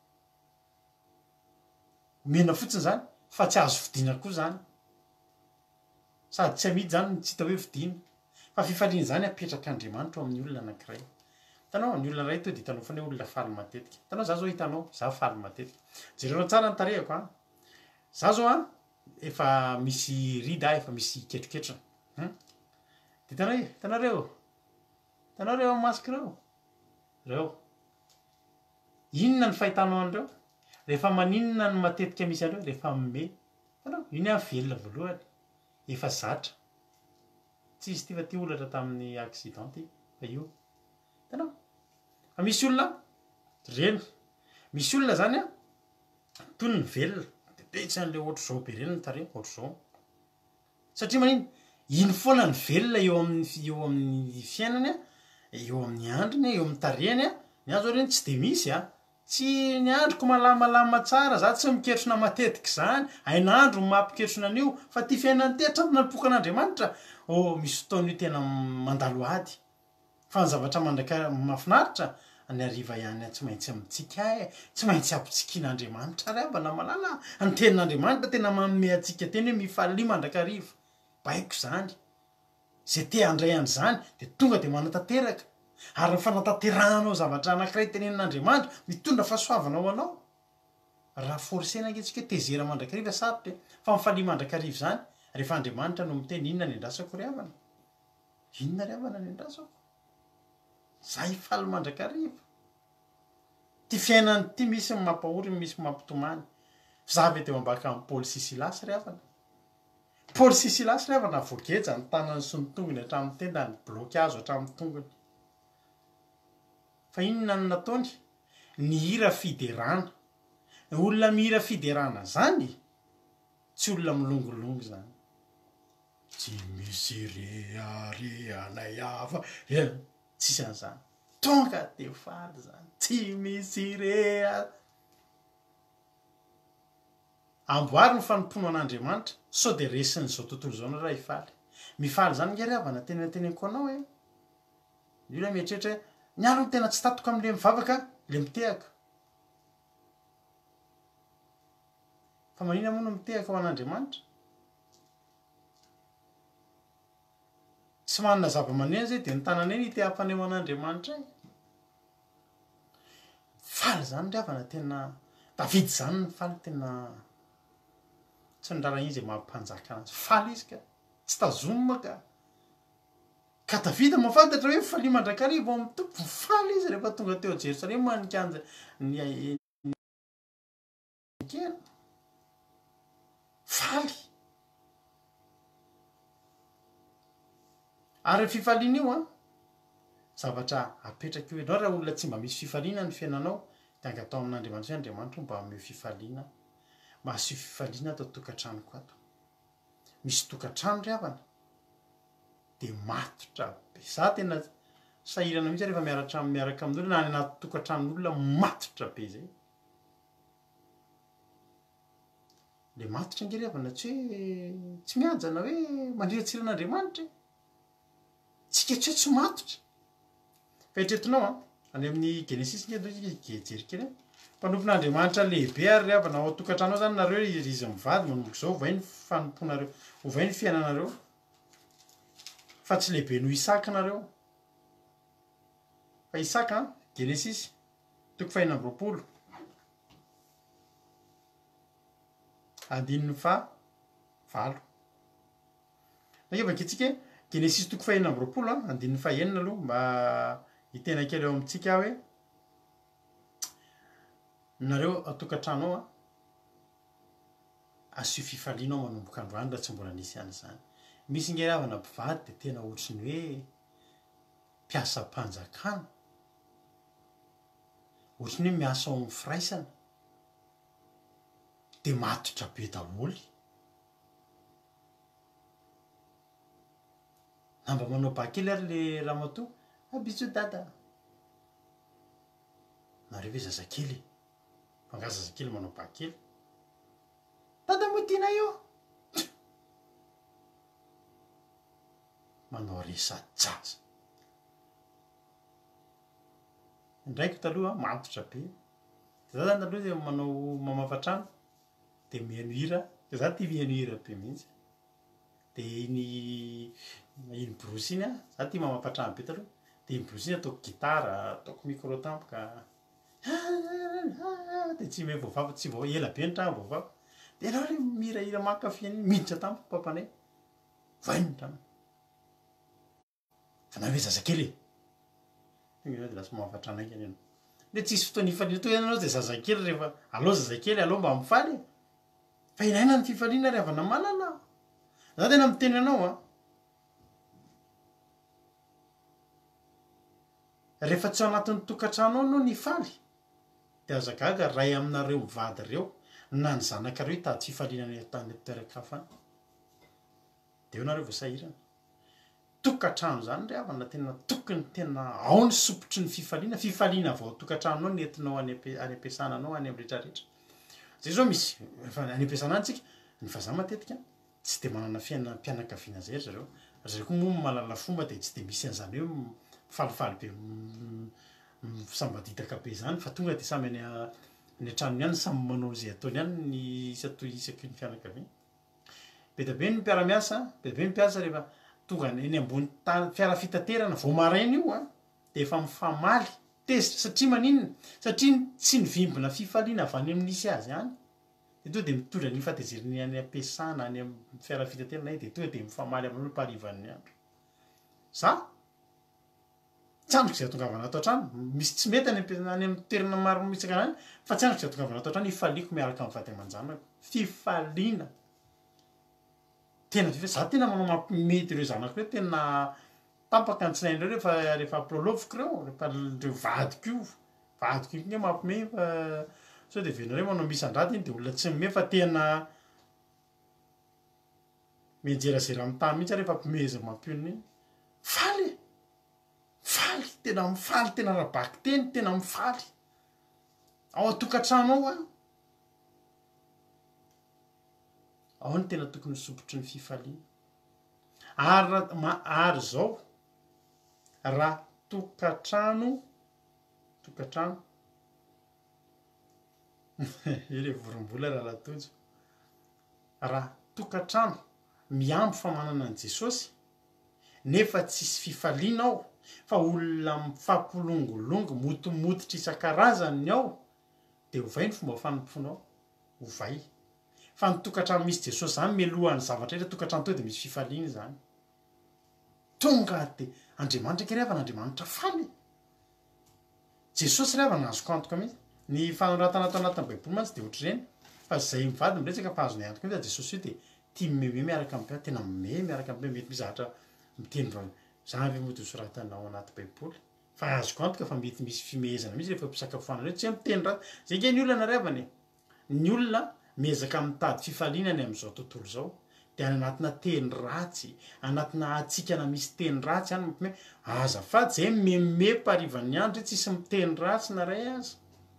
mena fotsiny zany fa tsy azo vidina koa zany sady tsy amidy zany tsy hita hoe vidina fa fifaliana zany apetraka Andriamanitra amin'ny olona anankiray. Hitanao ny olona ray to de hitanao foana olona faly matetika. Hitanao za zao hitanao za faly matetika. Jereo tsara ny tarehako a. Za zao a efa misy rida efa misy ketroketrona. Hm? De hitanao e, hitanareo. Hitanareo masika reo. Reo. Inona ny fahitanao andreo? Rehefa maninona ny matetika misy andreo rehefa me. Hitanao, iny a velona voalohany. Efa zatra. Tsy izy ty fa ty olatra tamin'ny accident ty fa io. Hitanao? Fa misy olona reny. Misy olona zany a toy ny velona. De betsy an'le ohatr' zao be reny ny tare ohatr' zao. Satria manino iny foana ny velona eo amin'ny eo amin'ny fiainany a, eo amin'ny andriny, eo amin'ny tarehany a. Ny azo reny tsy de misy a. Tsy ny androko malamalama tsara, za tsy miketrona matetika zany, ainandro mampiketrona an'io, fa ty fiainany ty hatramin'ny napokan'Andriamanitra. Oh, misy fotoana io tena mandalo ady. Fa ny zavatra mandraka mahafinaritra ny ariva ihany tsy maintsy amintsika e, tsy maintsy ampitsikin'Andriamanitra ry abana malala. Ny tenin'Andriamanitra tena manome antsika teny hoe mifaly mandraka ariva. Baiko zany. Zay te handray an'izany de tonga de manatanteraka. Ary ny fanatanteranao zavatra anankiray tenenin'Andriamanitra mitondra fahasoavana ho anao. Raha forcena antsika tezera mandrakariva sarotra fa mifaly mandrakariva zany rehefa Andriamanitra no miteny inona ny andrasako ry havana. Inona ry havana ny andrasako? Zay faly mandrakariva. Ty fiainany ty misy mampahory misy mampitomany. Zavy teo ambaka amin'ny Paoly sy Silasy ry havana. Paoly sy Silasy ry havana voageja ny tanany sy ny tongony hatramin'ny tenda ny bloky azo hatramin'ny tongony. Fa inona no nataony? Ny hira fiderana. Ny olona mihira fiderana zany tsy olona milongolongo zany. Tsy misy reharehanay hafa. Tsisy an'izany. Tonga de faly zany. Tsy misy reha. Amboary ny fanompona an'Andriamanitra sao de resiny zao tontolo zao na raha hifaly. Mifaly zany nge ry havana tena teneniko anao e. Io la mieritreritra ny alo ny tena tsy tatoka amin'le mivavaka, le mitehaka. Fa manina moa no mitehaka ho an'Andriamanitra? Tsy manana zava-maneno zay de ny tanana eny ite-hampaneo an'Andriamanitra e. Faly zany ry havana tena Davidy zany ny faly tena tsy ny rarana izy mampanjaka anazy. Faly izy ka tsy tazomina ka. Ka Davidy mahafantatra hoe faly mandrakariva amin'ny tompo, faly izy rehefa tonga teo Jerosalema nikanja ny kena. Faly. Ary fifaliana io a zavatra apetraka io. Ianao raha olona tsy mba misy fifaliana ny fiainanao de angatao amin'Andriamanitra hoe Andriamanitra mba hanome fifaliana. Mahasoa fifaliana ato tokantranoko ato. Misy tokantrano ry havana de matotra be. Za tena sahirana mihitsy rehefa miaratra miaraka amin'olona na any anaty tokantranon'olona matotra be zay. Le matotra nge ry havana tsy hoe tsy mianjana hoe mandriratsira an'Andriamanitra. Tsika tsy hoe tsy matotra. Fa etretinao a any amin'ny Genesis nge jery kely. Mpanompon'Andriamanitra lehibe ary ry havana ao tokantrano zany nareo izy mivady manomboka zao ovay ny fanomponareo, ovay ny fiainanareo. Fa tsy lehibe noho Isaka nareo. Fa Isaka Genesis toko faha enina amby roapolo andininy fa valo. Nakevaka itsika Genesis toko faha enina amby roapolo andininy fa enina aloha mba hitena kely eo amintsika hoe nareo atokantrano ao a asio fifaliana ao manomboka androany raha tsy mbola nisy an'izany. Misy nge ry havana mpivady de tena ohatriny hoe mpiasa mpanjakana. Ohatriny hoe miasa ao amin'ny firaisana de matotra be daholy. Namba manao bakely ary le ramatoa, abitso dada. Nareo ve zazakely? mangazazakely manao bakely tada motina io manao resajaza indraiky taloha mantotra be za zany taloha de manao mamafatrano de mihaino hira de za ty mihaino hira be mihitsy de iny iny borosy iny a za ty mamafatrano be taloha de iny borosy iny ataoko gitara ataoko micro tampoka de tsy me voavava tsy vao ela be ny trano voavava de anao le mihirahira makafian'iny miditra tampoka papanay vainy trano fa nave zazakely e de lasa mamafatrano aika anao le tsisy fotoana hifaliana to ianao de zazakely rehefa alao zazakely alao mba mifaly fa inaina ny fifaliana rehefa namalana za tena miteny anao a rehefa tsy ao anatin'ny tokantrano anao ny faly de azagaga ray aminareo mivady reo na ny zanakareo hitady fifaliana tany toeran-kafany de eo nareo voasahirana tokantrano zany ry avana tena tokony tena ao ny sopotry ny fifaliana fifaliana vao tokantrano no entinao any am-piasana anao any am'rehetrarehetra zay zao misy rehefa any am-piasana any tsika ny fahaza matetika tsy de manana fiaina mpianakaviana zay zareo zareo koa moa malala fomba de tsy de misy an'zany hoe falifaly be sambaditaka be zany fa tonga de samy any ny trano ihany samy manao zay ataony ihany ny isato isaky ny fianakaviana be da be ny mpiara-miasa be da be ny mpiasa rehefa tonga eny ambony tany fiara fitaterana vao maraina io a de efa mifamaly tezitra satria maninona satria tsy nivimbina fifaliana avy any amin'nisy azy any de to de mitondra ny fatezeriny any am-piasana any am fiara fitaterana de to de mifamaly amin'olo mparivan'ny andro za tsandriko zay tongavana ato an-trano misy tsy mety any am-piasana any amin'ny toerana maro misy kanany fa tsandriko zay tongavana ato an-trano ifaliako miaraka amin'ny vady aman-janako fifaliana tena za tena manao mampimety ireo zanako reo tena tampaka ny tsinain'ireo rehefa rehefa ampilolovoka reo rehefa reo vadiko io vadiko io nye mampime fa sao de venareo manao misandrady iny de olona tsy mime fa tena mijerazera amy tany mihitsy rehefa ampimeza mampioniny iny faly faly tena mifaly tena rabaky teny tena mifaly ao atokantrano ao a ao ny tena tokony sopotry ny fifaliana ary ma- ary zao raha tokantrano tokantrano ire vorombola raha latojo raha tokantrano miamby fa manana an' Jesosy nefa tsisy fifaliana ao fa olona mifampilongolongo motomotitra isan-karazany ao de ovay ny fomba fanomponao ovay fa ny tokantrano misy Jesosy zany melohan'ny zavatra rehetra tokantrano to de misy fifaliana zany tonga de Andriamanitra ke rehefa n'Andriamanitra faly Jesosy rehefa nazoko antoka mihitsy ny fanoratana ato anatin'ny baiboly mantsy de ohatr'ireny fa zay mivady miresaka fa azony antoka mihitsy Jesosy io de tia mimeme miaraka amin'ny tena mime miaraka amin'ny mety mizahatra miteny va zavy moa de soratanao anaty baiboly fa azoko antoka fa mety misy fimehezana mihitsy rehefa mpisakafoana reo tsy miteny raha zay nge ny olona narevany ny olona miezaka mitady fifaliana any am'izao tontolo zao de any anatina teny ratsy anatina atsikana misy teny ratsy any mampime azafady zay meme parivan'ny andro tsisy miteny ratsy na ray azy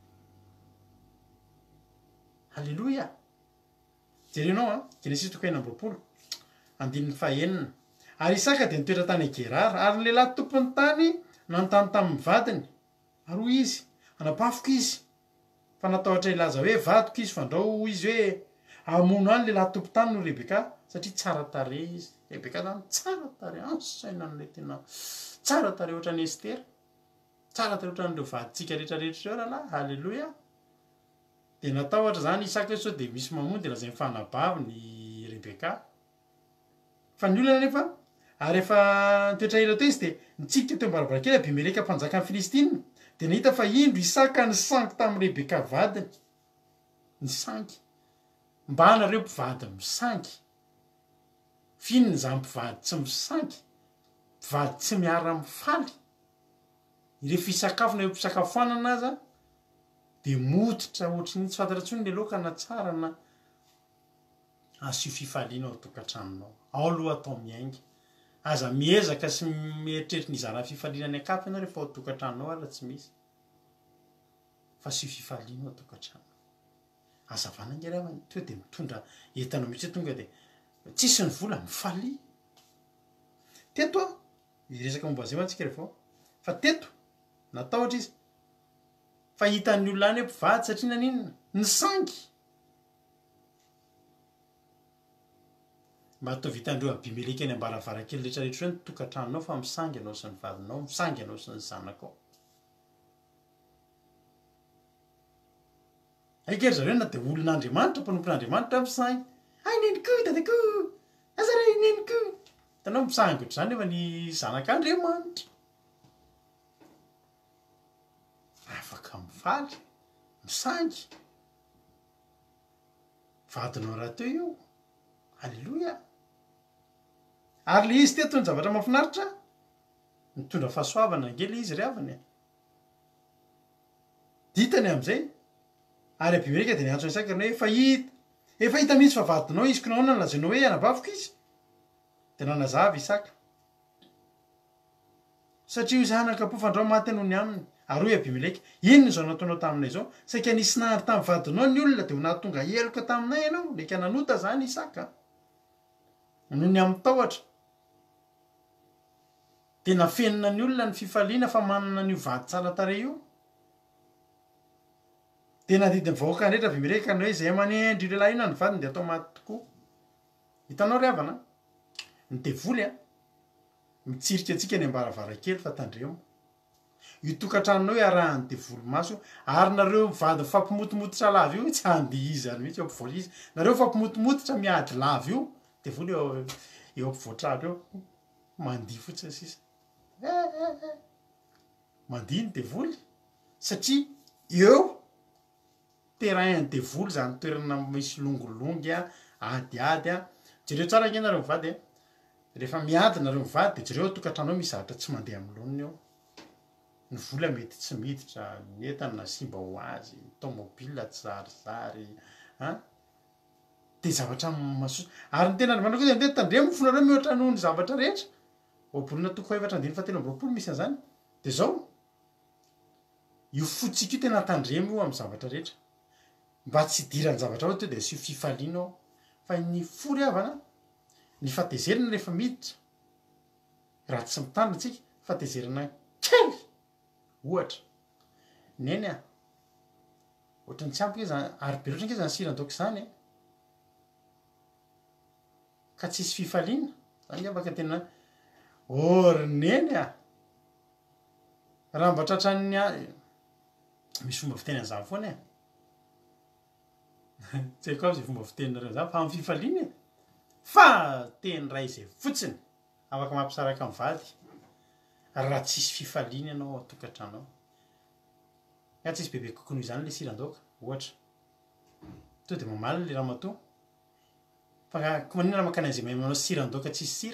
halleloia jerenao a Genesis toko enina amby roapolo andininy fahaenina ary Isaka de nitoetra tany Gerara ary ny lehilahy tompony tany nanontany tamin'ny vadiny ary hoy izy anapafoka izy fa natahotra ilaza hoe vadiko izy fandrao izy hoe amono any lehilahy tompo tany no Rebeka satria tsara tare izy Rebeka zany tsara tare ansaina n'le tena tsara tare ohatra ny Estera tsara tare ohatra n'ireo vaditsika rehetrarehetra reo rahalahy halleloia de natahotra zany Isaka sao de misy mamono de lazay mifanabavy ny Rebeka fa ny olona nefa ary rehefa nitoetra ela teo izy de nitsika teo mbarabarakely Abimeleka mpanjaka ny Filistina de nahita fa indro Isaka ny sangy tamin'ny Rebeka vadiny ny sangy mba anareo mpivady misangy finony zany mpivady tsy misangy mpivady tsy miara mifaly rehefa isakafona eo mpisakafoanana aza de mototra ohatrany tsy fantaratsony le loka na tsara na asio fifaliana ao tokantranonao ao aloha atao miainga aza miezaka sy mieritreritra nizara fifaliana ny akapy ianao rehefa ao tokantranonao ala tsy misy fa asio fifaliana ao tokantrano azavana ngeravany to de mitondra entanao mihitsy tonga de tsisy ny vola mifaly teto a iresaka momba zay mantsika rehefa fa teto natao ohatra izy fa hitan'ny olona any hoe mpivady satria naninona ny sangy mba atao vitandreo Abimeleka any ambaravarakely rehetrarehetra hoe nitokantranonao fa misangy anao sy ny vadinao misangy anao sy ny zanakao aikery zareo na de olon'Andriamanitra mpanompon'Andriamanitra misangy ay neniko dadako azare neniko tanao misangy ohatr'izany nefa ny zanak'Andriamanitra afaka mifaly misangy vadinao raha teo io alleloia ary le izy teto ny zavatra mahafinaritra mitondra fahasoavana angely izy ry avany ditany am'izay ary Abimeleka de niantso ny sakany hoe efa hita efa hita mihitsy fa vadinao izy ko nahoana nolazainao hoe anabaviko izy de nanazava Isaka satria io zanaka mpofandrao maty noho ny aminy ary hoe Abimeleka inona zao nataonao taminay zao saika nisy nahary tamin'ny vadinao ny olona de ho nahatonga heloka taminay ianao leka nanota zany Isaka noho ny amin'ny tahotra de nafenina ny olona ny fifaliana fa manana n'io vady tsara tarehy io de nadidiny vahoaka andretra Abimeleka ny hoe zay manendry io lehilahy io na ny vadiny de atao maty tokoa hitanao ry havana ny devoly a mitsirika antsika ny ambaravarakely fa tandremo io tokantranonao hoe arahan'ny devoly maso ary nareo vady fampimotomototra lava io tsy andihizany mihitsy eo ampivoatra izy nareo fampimotomototra miady lava io devoly eo eo ampivoatrahatra eo mandihy fotsiny sisa mandihy ny devoly satria eo terrain devoly zany toerana misy longolongy a adiady a jereo tsara nge nareo mivady a rehefa miady nareo mivady de jereo tokantranao misy zavatra tsy mandeha amin'ny loniny eo ny vola mety tsy miditra ny entana na simba ho azy tomobile tsy zarizary a de zavatra maso ary ny tena andriamanitra koa de tandremo fonareo mihoatra noho ny zavatra rehetra obolona toko efatra andiny fa telo amby roapolo misy an'izany de zao io fotsika io tena tandremo io amin'ny zavatra rehetra mba tsy idirany zavatra ao to de asio fifalianao fa ny fory avana ny fatezerana rehefa miditra raha tsy mitandra tsika fatezerana kely ohatra neny a ohatra ny tsy ampy zany ary be loatra nge zany siran-daoka zany ka tsisy fifaliana zany afaka tena orineny a raha mba tratran'ny misy fomba fiteny an'izany foana e tsy haiko avy zay fomba fiteninareo zany fa amin'ny fifaliana e fa teny ray izay fotsiny afaka mampisaraka amin'ny vady raha tsisy fifaliana ianao atokantranao ka tsisy bebe kokonoho izany le siran-daoka ohatra to de mamalina le ramatoa fa ko manina raha makany an'izay mahay manao siran-daoka tsisy sira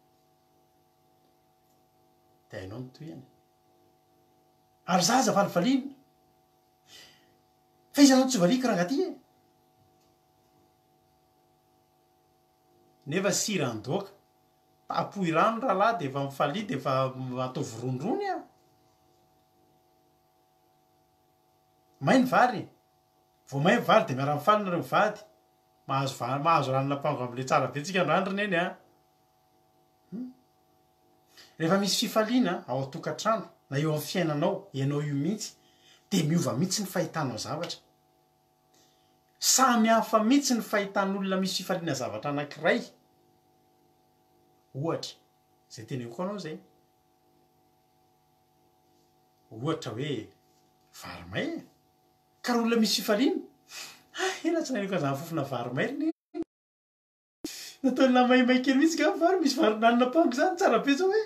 de hainao mitoyany ary zaza valivaliana fa izanao tsy valiko raha ngaty e nefa siran-daoka tapoy rano raha lahy de efa mifalia de efa atao vorondrony a may ny vary vo may vary de miara mifaly nareo mivady mahazo va mahazo ranona pango am'le tsara be tsika androandro neny a rehefa misy fifaliana ao atokantrano na eo amin'ny fiainanao ianao io mihitsy de miova mihitsy ny fahitanao zavatra samy hafa mihitsy ny fahitan'olona misy fifaliana zavatra anankiray ohatra zay teneko anao zay ohatra hoe varimay ka raha olona misy fifaliana ena tsy naneko an'izany fofona varimay reny nataony maimay kely mihitsy ka vary misy varinanina pango zany tsara be zao hoe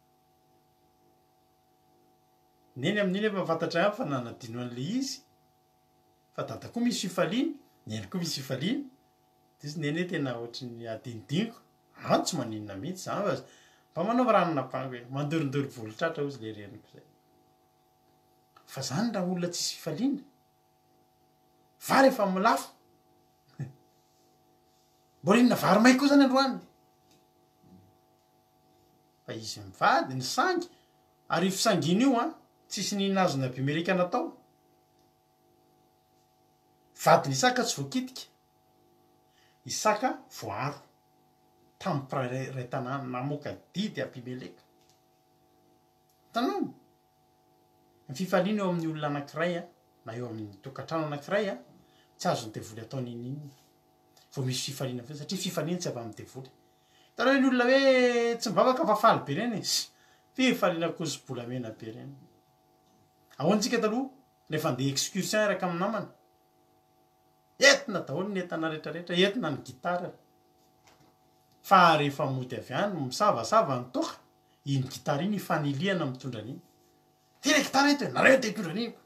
neny amin'iny efa fantatra ihany fa nanadino an'le izy fa dada koa misy fifaliana neny koa misy fifaliana de izy neny hoe tena ohatry ny adinidiniko ano tsy maninona mihitsy zany fa mba manao ranona pango hoe mandorindoro volotratra ozy le reniko zay fa zany raha olona tsisy fifaliana vary efa milafo mbola inona vary may koa zany androany fa izy mivady ny sangy ary fisangina io a tsisy ninazony Abimeleka natao vadiny isaka tsy voakitika isaka voaro tamin'ny mpiraray tanàna namoaka didy abimeleka tanàna ny fifaliana eo amin'ny olona anankiray a na eo amin'ny tokantrano anankiray a tsy azony devoly ataony inininy vo misy fifaliana fa satria fifaliana tsy avy amin'ny devoly tareo ny olona hoe tsy mivavaka fa faly be reny fifaliana kozy-bolamena be reny ahoantsika taloha rehefa andeha excursion araka amin'ny namana entina daholo ny entana rehetrarehetra entina ny gitara fa rehefa mody avy any misavasava ny toka iny gitara iny ifaniliana mitondra an'iny tena gitara eto nareo te hitondra an'iny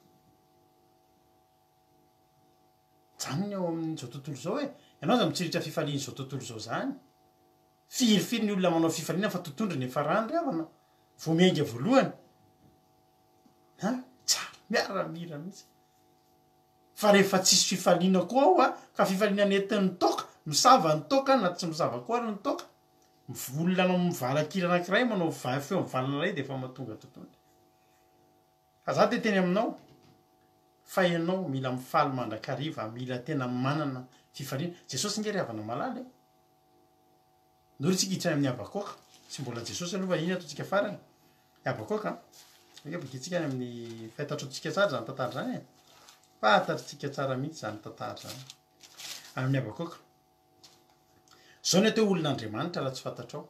janony ao amin'izao tontolo zao hoe ianao za mitsiritra fifaliana zao tontolo zao zany firifiry ny olona manao fifaliana fa totondry ny efa rany ravana vo miainga voalohany ha tsara miaramira mihitsy fa rehefa tsisy fifaliana koa ao a ka fifaliana nentin'ny toka misava ny toka na tsy misava koa ary ny toka olona no mivalakira anankiray manao va feo mivalana ray de efa mahatonga totondry fa za te teny aminao fa ianao mila mifaly mandrakariva mila tena manana fifaliana jesosy nge ry havana malala nory tsika hitra amin'ny abakoka tsy mbola jesosy aloha fa iny ataotsika farany abakoka bokitsika any amin'ny fahitatrotsika tsara zany tantara zany e fahatatritsika tsara mihitsy zany tantara zany amin'ny abakoka zao ny atao olon'andriamanitra raha tsy fantatrao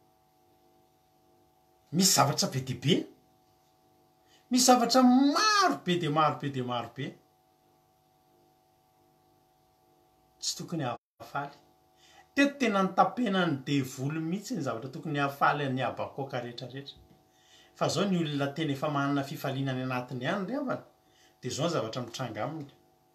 misy zavatra be dibe misy zavatra maro be de maro be de maro be tsy tokony hafaly teto tena nitapena ny devoly mihitsy ny zavatra tokony hafaly any abakoka rehetrarehetra fa zao ny olona tena efa manana fifaliana ny anatiny ihany ry avana de zao ny zavatra mitranga aminy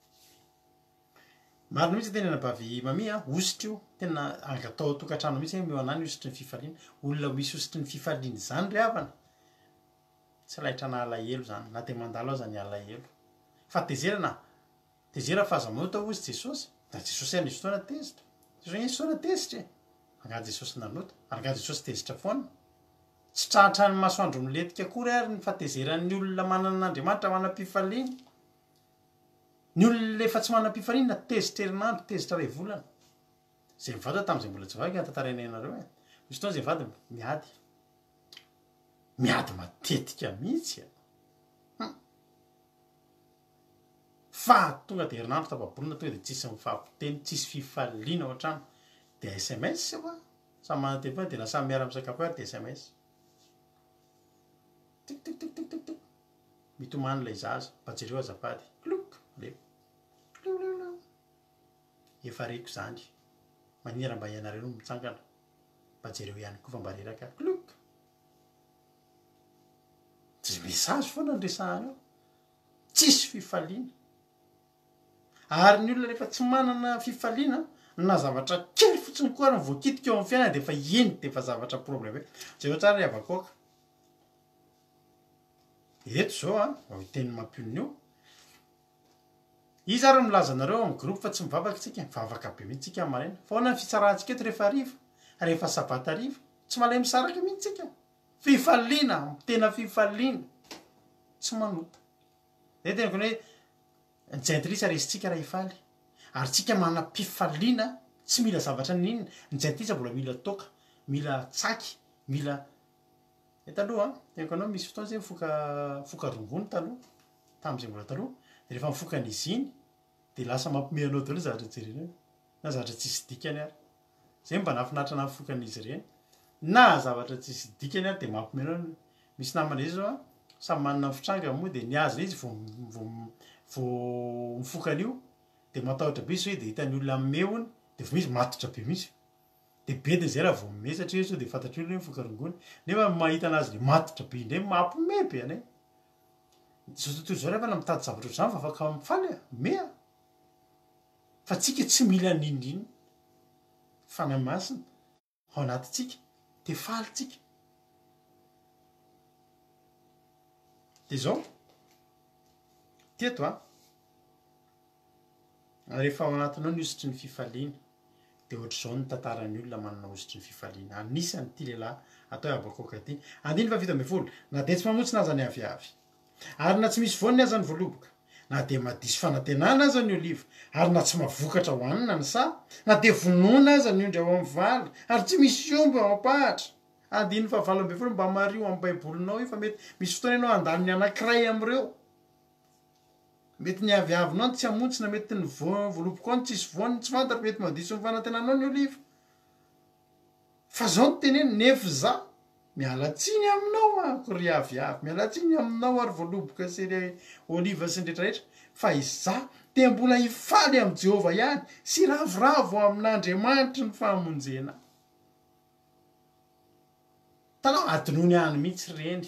maro mihitsy tena nabavy mamia ositra io tena angatao tokantrano mihitsy meo anany ositry ny fifaliana olona misy ositry ny fifaliana zany ry avana tsy lahitra na alahelo zany na te mandalo aza ny alahelo fa tezerana tezera fahazamanota ozy jesosy na jesosy any izy fotoana tezitra jesosy izy fotoana tezitra e anga jesosy nanota ary nga jesosy tezitra foana tsy trahatra ny masoandro miletika akory ary ny fatezeran'ny olona manana n'Andriamanitra manam-pifaliana ny olona efa tsy manam-pifaliana tezitra herinandro tezitra ray volana zay mivady tamin'izay mbola tsy vaky tantarainay anareo e misy fotoana zay vady miady miady matetika mihitsy fa tonga de herinandro tapabolina tonga de tsisy mifampiteny tsisy fifaliana ao an-trano de S M S fa samy manana telefony de na samy miara misakafo ary de S M S tik tik tik tik tik tik mitomany lay zaza mba jereo azafady klok le efa reko zany manira mba ianareo no mitsangana mba jereo ihany koa fa mba reraka klok tsy mesazy foana ndresahana eo tsisy fifaliana ary ny olona rehefa tsy manana fifaliana na zavatra kely fotsiny koa ary voakitika eo amin'ny fiainana de efa iny de efa zavatra problème zay tsara ry avakoka eto zao a teny mampionina io izy ary milaza anareo amin'ny groupe fa tsy mivavaka tsika mivavaka be mihitsy tsika maraina fa hoana ny fitsarahantsika eto rehefa ariva rehefa sabata ariva tsy malay misaraka mihitsy tsika fifaliana tena fifaliana tsy manota zay tena kony hoe nijaintrisa resitsika raha ifaly ary tsika manam-pifaliana tsy mila zavatra ninona nijaintrisa mbola mila toka mila tsaky mila e taloha tenko anao misy fotoana zay mifoka foka rongony taloha tam'izay mbola taloha de rehefa mifoka an'izy iny de lasa mampime anao daholo zavatra jerena na zavatra tsisy dikany ary zay mba nafinaritra na mifoka an'izy ireny na zavatra tsisy dikany ary de mampime anao misy namana izy zao a samy manana ny fitranga moa de niazy izy vo vo vo mifoka an'io de matahotra be izy hoe de hitany olona meony de vo izy matotra be mihitsy de bediny zay raha vo mime satria izy de fantatry olona hoe mifoka rongony nefa mahita anazy le matotra be indray mampime be anay zao tontolo zao rehefa na mitady zavatra ohatr'izany fa afaka mifaly a mea fa tsika tsy mila ninindriny fanahy masina ao anatytsika de faly tsika de zao teto a rehefa ao anatinao ny ositry ny fifaliana de ohatr'izao ny tantaran'ny olona manana ositry ny fifaliana anisany ty lehilahy atao abakoka ty andiny fa fito amby folo na de tsy mamotsy naza ny aviavy ary na tsy misy voany aza ny voaloboka na de madisy fanantenana aza ny oliva ary na tsy mavokatra hoanina ny sa na de vonoana aza ny ondry ao amin'ny vala ary tsy misy omby ao ampahatra andiny fa valo ambe folo mba mario amin'ny baibolinao io fa mety misy fotoana ianao andany ny anankiray am'ireo mety ny aviavinao ny tsy amontsy na mety ny voalopoko ny tsisy voany tsy fantatra mety madisy ny fanantenanao ny oliva fa zao ny teneny nefa za mialatsiny aminao a kory aviavy mialatsiny aminao ary voaloboka sery oliva sy ndretrarehetra fa iza de mbola hifaly am' Jehova ihany sy ravoravo amin'Andriamanitra ny fahamonjena tanao adinony any mihitsy reny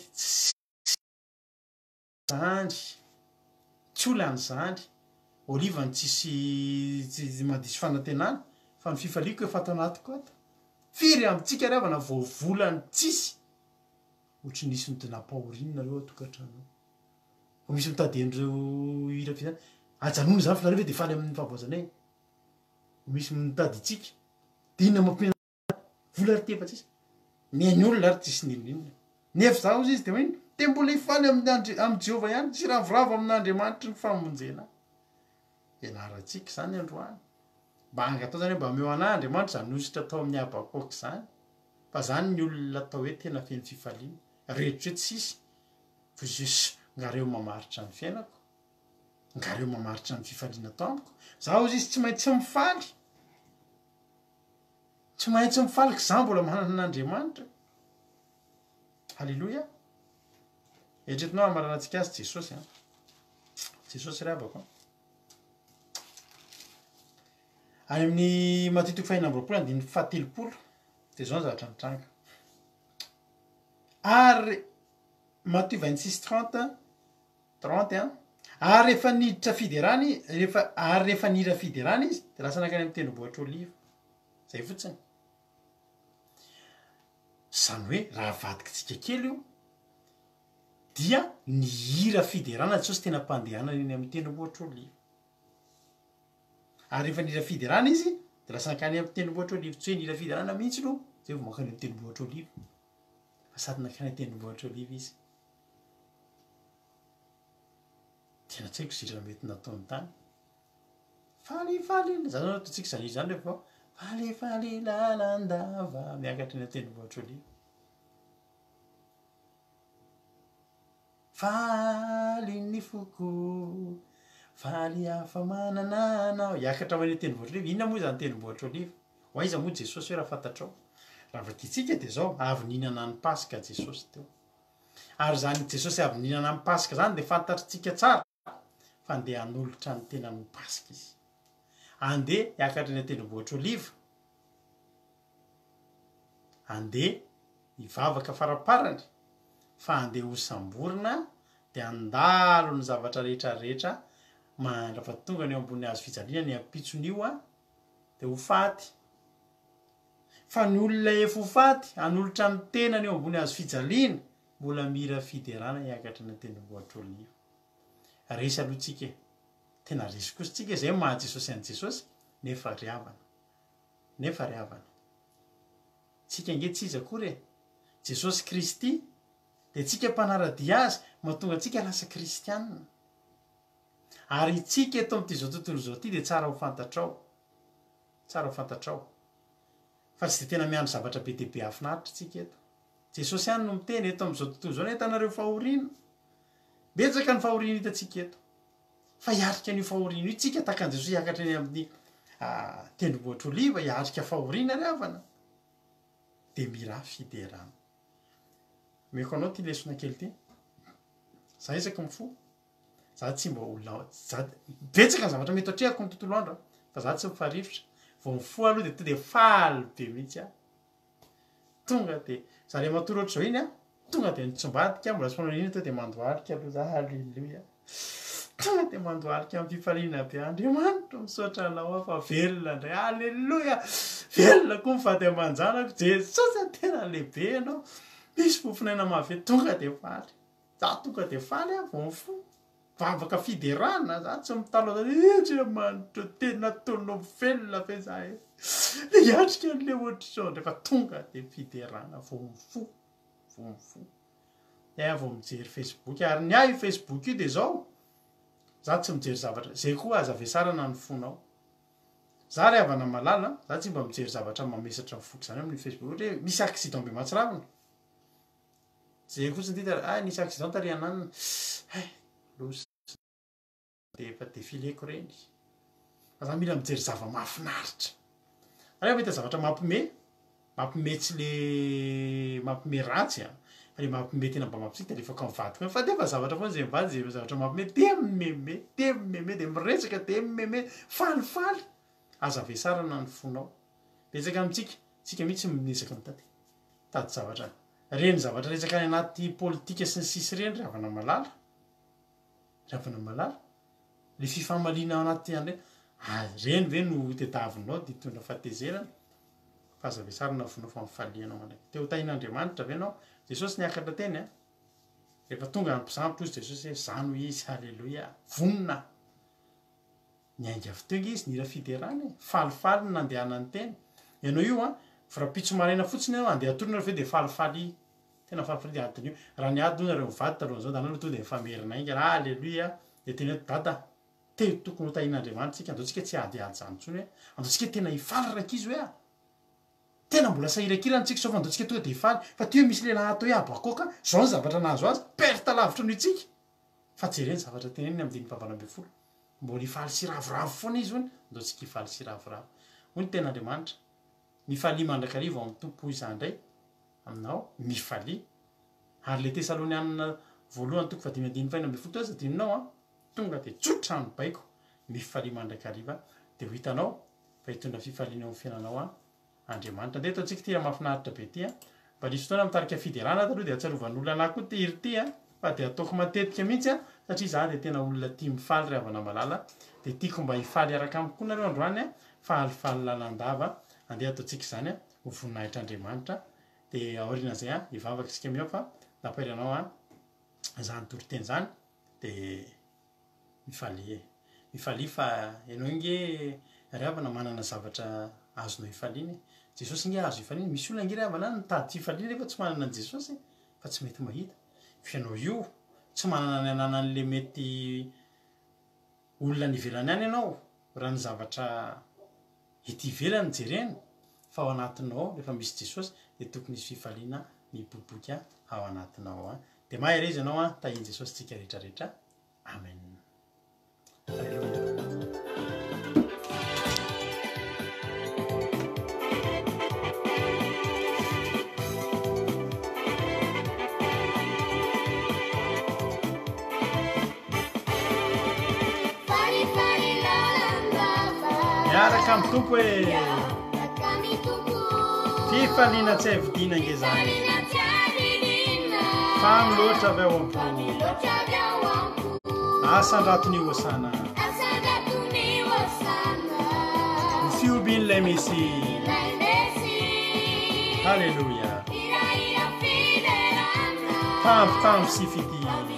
zandry tsy ola any zandry oliva ny tsisy tsy madisy fanantenana fa ny fifaliko efa ato anatiko ato firy amitsika ravana voavolany tsisy ohatry nisy ny dinapahorinareo atokantrano misy mitady endreo irafizany ajanony zany fa nareo de faly amin'ny fahaboazanay misy mitady itsika de inona mampina vola ry tefa tsisy miainy olona ary tsisy nininina nefa za ozy izy de hoe de mbola hifaly amin'ny am' Jehova ihany tsy ravoravo amin'Andriamanitra ny famonjena ianaratsika zany androany mba angatao zany mba meo ana Andriamanitra zany nositra atao amin'ny abakôky zany fa zany ny olona atao hoe tena feny fifaliana rehetra hoe tsisy fa jesy ngareo mamaritra ny fiainako ngareo mamaritra ny fifaliana atao amiko za ozy izy tsy maintsy mifaly tsy maintsy mifaly za mbola manana an'Andriamanitra halleloia eritretinao amaranantsika azy Jesosy a Jesosy rabako any amin'ny matitoko fahina amroapolo andiny fahatelopolo de zao ny zavatra mitranga ary Matthieu vingt-six trente trente a ary rehefa niditra fiderany rehefa ary rehefa nidra fiderany izy de lasa nakany amin'ny tendrombohitra oliva zay fotsiny zany hoe raha vadikitsika kely io dia ny hira fiderana Jesosy tena mpandehanana eny amin'ny tendrombohitra oliva ary rehefa nidra fiderana izy de lasa nakany amin'ny tendrombohitra oliva tsy hoe nidra fiderana mihitsy no zay vao makany amin'ny tendrombohitra oliva fa sady nakany amin'ny tendrombohitra oliva izy tena tsy haiko zay raha mety nataony tany falifaly zany zao ataontsika zany izy zany rehefa falifaly lalandava miakatra eny tendrombohitra oliva faly ny foko faly hafa manana anao hiakatra ho eny tendrombohitra oliva inona moa zany tendrombohitra oliva ho aiza moa Jesosy hoe raha fantatrao raha vatitsika de zao avy nihinana ny Pasika Jesosy teo ary zany Jesosy avy nihinana ny Pasika zany de fantatritsika tsara fa andeha hanolotra ny tena ny Pasika izy andeha hiakatra eny tendrombohitra oliva andeha hivavaka faraparany fa andeha ho samborina de andalo ny zavatra rehetra rehetra mandra fa tonga ny ambony hazo fijaliana ny ampitson'io a de ho faty fa ny olona efa ho faty hanolotra ny tena ny ambony hazo fijaliana mbola mira fiderana hiakatra ny tendrombohitra oliva resy alohatsika tena resy kositsika zay maha Jesosy any Jesosy nefa riavana nefa riavana tsika nge tsy izy akory e Jesosy Kristy de tsika mpanaradia azy mahatonga tsika lasa kristianina ary tsika eto am'ty zao tontolo zao ty de tsara ho fantatrao tsara ho fantatrao fa tsy de tena miandro zavatra be de be afinaritra tsika eto Jesosy ihany no miteny eto am'izao tontolo zao netanareo fahoriana betsaka ny fahoriana hitatsika eto fa hiatrika ny fahoriana io tsika takan Jesosy hiakatra eny amin'ny tendrombohitra oliva hiatrika fahoriana riavana de mira fiderana meko anao ty lesona kely ty za isaky mifo za tsy mba olona za betsaka ny zavatra mety atrehako ny tontolo andro fa za tsy mifarifitra vao mifo aloha de to de faly be mihitsy a tonga de za le matory ohatry zao iny a tonga de nitsombadika mbola sy manao iny to de mandohalika aloha za halleluia tonga de mandohalika amin'ny fifaliana be Andriamanitra misaotra anao aho fa velona indray halleluia velona koa mivady aman-janako Jesosy tena lehibe ianao misy fofinaina mavety tonga de faly za tonga de faly a vao mifo vavaka fiderana za tsy mitalo Andriamanitra tena ataonao velona ve za e le hiatrika an'le ohatr'izao ndray fa tonga de fiderana vao mifo vao mifo e vao mijery Facebook ary ny ahy Facebook io de zao za tsy mijery zavatra zay koa aza avesarana ny fonao za ry avana malala za tsy mba mijery zavatra mamesatra mifoky zany amin'ny Facebook hoe misy accident be matsiravina zay fotsiny ty ah nisy accident tary ananana hey loza de efa défileko reny fa za mila mijery zava mahafinaritra rehefa hita zavatra mampime mampime tsy le mampime ratsy a le mampime tena mba mampisika rehefa ka mivadika fa de fa zavatra foana zay mivady zay zavatra mampime de mimeme de mimeme de miresaka de mimeme falifaly aza avesarana ny fonao betsaka amitsika tsika mihitsy minesaka mitady tady zavatra reny zavatra resaka any anaty politika sy ny sisy reny ravana malala ravana malala le fifamalina anaty andre ah reny ve no tetavinao de tondra fahatezerana fa aza avesarana fonao fa mifalianao mandraiky teo tain'Andriamanitra ve nao Jesosy niakatra teny a rehefa tonga ampisampy ozy Jesosy hoe zano izy halleloia vonina niainga avy teo izy nira fiderany falifaly nandehanany teny ianao io a frapitso maraina fotsiny ao andeha atorina fe de falifaly tena falifaly adiny io raha ny ady nareo mivady talohan'izao danalo to de mifamerina inga halleloia de teny hoe dada te tokony ho tahin'Andriamanitra tsika andao tsika tsy ady ady zany tsony hoe andao tsika tena hifaly raiky izy hoe a tena mbola sahirakirana tsika sofa andao tsika tonga de hifaly fa teo misy lehilahy atao hoe abakoka zao ny zavatra nahazo azy perta lavitra noho itsika fa jereny zavatra teneny amin'ny dimy fahavalo ambin'ny folo mbola hifaly sy ravoravo foana izy hony andao tsika hifaly sy ravoravo hoy ny ten'Andriamanitra mifaly mandrakariva amin'ny tompo izany ndray aminao mifaly ary le Tesalonianina voalohany toko fadimy andiny faina ambin'ny folo teo aza dininao a tonga de tsotra ny baiko mifaly mandrakariva de ho hitanao fa hitondra fifaliana amin'ny fiainanao a Andriamanitra de ataontsika ty mahafinaritra be ty a mba nisy fotoana mitarika fiderana taloha de atsarovan'olona anahy koa ty iry ty a fa de ataoko matetika mihitsy a satria za de tena olona tia mifaly ry havana malala de tiako mba hifaly araka amiko koa nareo androany a falifaly lalandava andeha ataontsika zany a ho voninahitra Andriamanitra de aoriana zay a hivavaka isika mihao fa napairanao a zany toriteny zany de mifaly mifaly fa ianao inge ry havana manana zavatra azonao hifaliany Jesosy nge azo hifaliany misy olona nge ry havana nitady tsy hifaliany rehefa tsy manana an Jesosy fa tsy mety mahita fa ianao io tsy manana ny ananan'le mety olona nivelany any ianao raha ny zavatra hity ivelany jereny fa ao anatinao rehefa misy Jesosy de tokony misy fifaliana miboboky ao anatinao a de mahay re izy ianao a tahiny Jesosy tsika rehetrarehetra amen. Alleluia. Miaraka amin'ny tompo hoe fifaliana tsy havidina nge zany fa miloatra avy ao ampo asan-dratony hoasana ny fiobin'ilay mesy halleluia tampotampo sy fity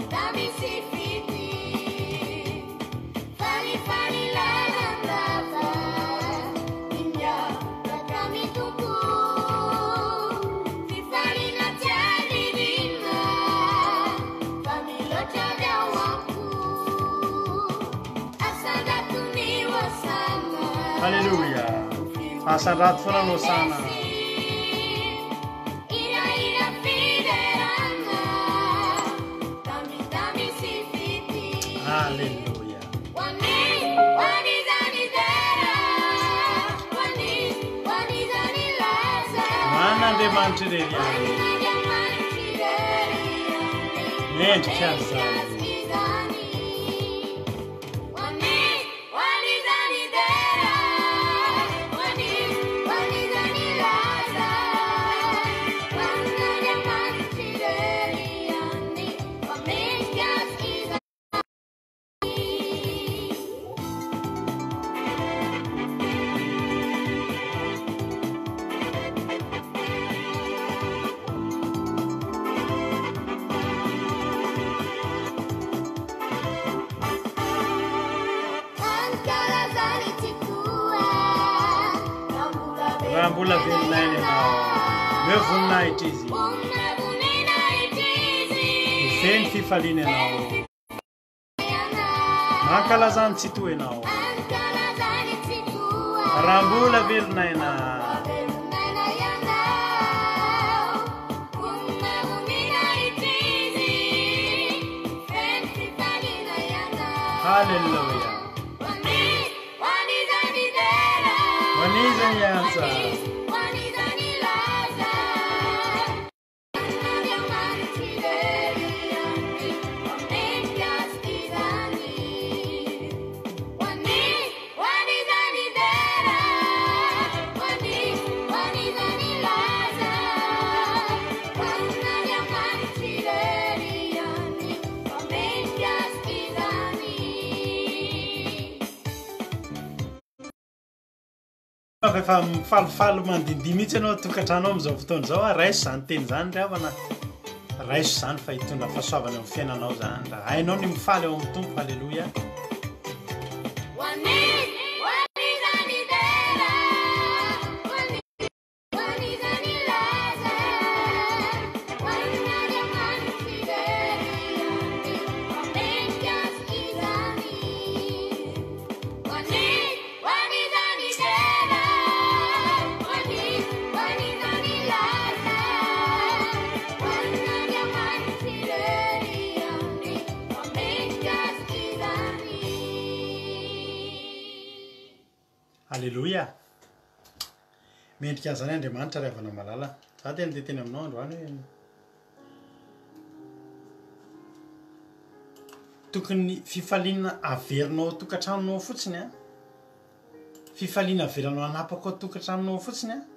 Alleluia. Asan-drato foana no sana. Alleluia. Manandriamanitra irery any. Mendrika azy zany. Mbola velona eny ianao hoe voninahitra izy mifeny fifaliana ianao mankalazany tsy toenao raha mbola velonaina halleluja wanizany ansa efa mifalifalo mandindia mihitsy anao tokatranao am'izao fotoana zao a raiso zany teny zany ry havana raiso zany fa hitondra fahasoavana amin'ny fiainanao zany raha hainao ny mifaly eo amin'ny tompo halleloja halleloja mendrika zany andriamanitra ry havana malala za tena de teny aminao androany hoe tokony fifaliana averinao tokatranonao fotsiny a fifaliana averanao anapako tokatranonao fotsiny a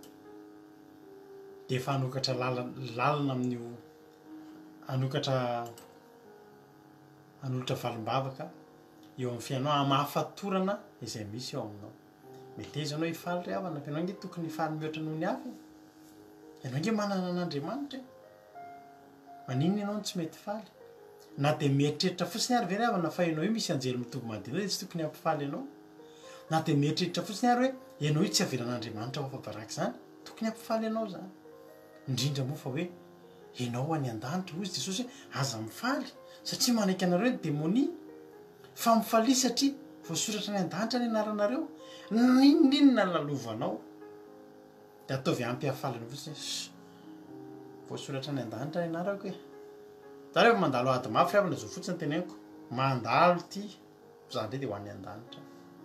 de efa anokatra lalana amin'io anokatra anolotra valimbavaka eo amin'ny fiainao amahafatorana izay misy eo aminao mety izy anao hifaly ry havana fa ianao nge tokony hifaly mihoatra noho ny hafa ianao nge manana an'andriamanitra maninona ianao tsy mety faly na de mieritreritra fotsiny ary ve ry havana fa ianao io misy anjely mitoby madina tsy tokony hampifaly ianao na de mieritreritra fotsiny ary hoe ianao io tsy averan'andriamanitra ho fabaraka zany tokony hampifaly ianao zany indrindra moa fa hoe ianao any an-danitra hozy jesosy hoe aza mifaly satria manaiky anareo ny demonia fa mifaly satria voasoratra ny an-danitra ny anaranareo ninninona lalovanao de ataovy ampiafalana fotsiny voasoratra ny an-danitra ny anarako e za rehefa mandalo ady mafy ry havana zao fotsiny teneniko mandalo ty za ndray de ho an'ny an-danitra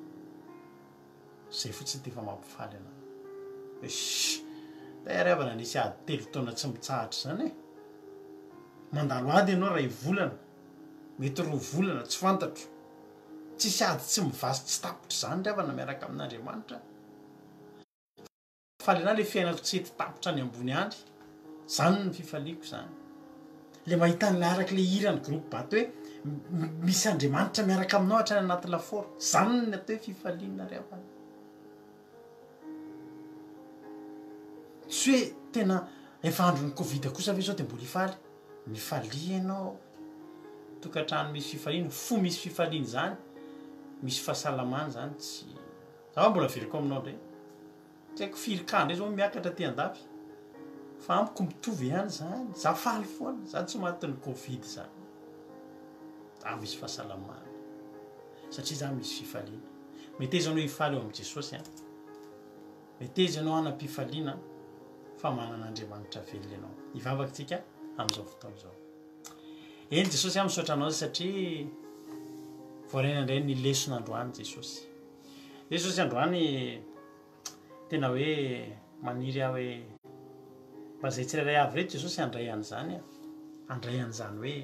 zay fotsiny ty fa mampifaly ana hoe de ry havana nisy ady telo taona tsy mitsahatra zany e mandalo ady ianao raha ivolana mety roa volana tsy fantatro tsisy ady tsy mivasy tsy tapitra zany ry havana miaraka amin'andriamanitra faly ana le fiainako tsy ety tapitra ny ambony andry zany ny fifaliako zany le mahita n'la araka le hirany groupe bato hoe misy andriamanitra miaraka aminao hatrany anaty laforo zany ny atao hoe fifaliana ry havana tsy hoe tena efa andro ny covid kosa ave zao de mbola hifaly mifalia ianao tokatrano misy fifaliana fo misy fifaliana zany misy fahasalamana zany tsy za mbola veriko aminao ndray tsy haiko filikandre zao miakatra ty andafy fa amiko mitovy ihany zany za faly foana za tsy matin'ny covid zany za misy fahasalamana satria za misy fifaliana mety izy anao hifaly eo amin'i jesosy a mety izy anao anam-pifaliana fa manan'andriamanitra velona ianao hivavakantsika amin'izao fotoana zao eny jesosy a misaotra anao satria voaraina indray ny lesona androany jesosy jesosy androany tena hoe maniry ah hoe mba zay tsirairay avy reto jesosy andray an'izany a andray an'izany hoe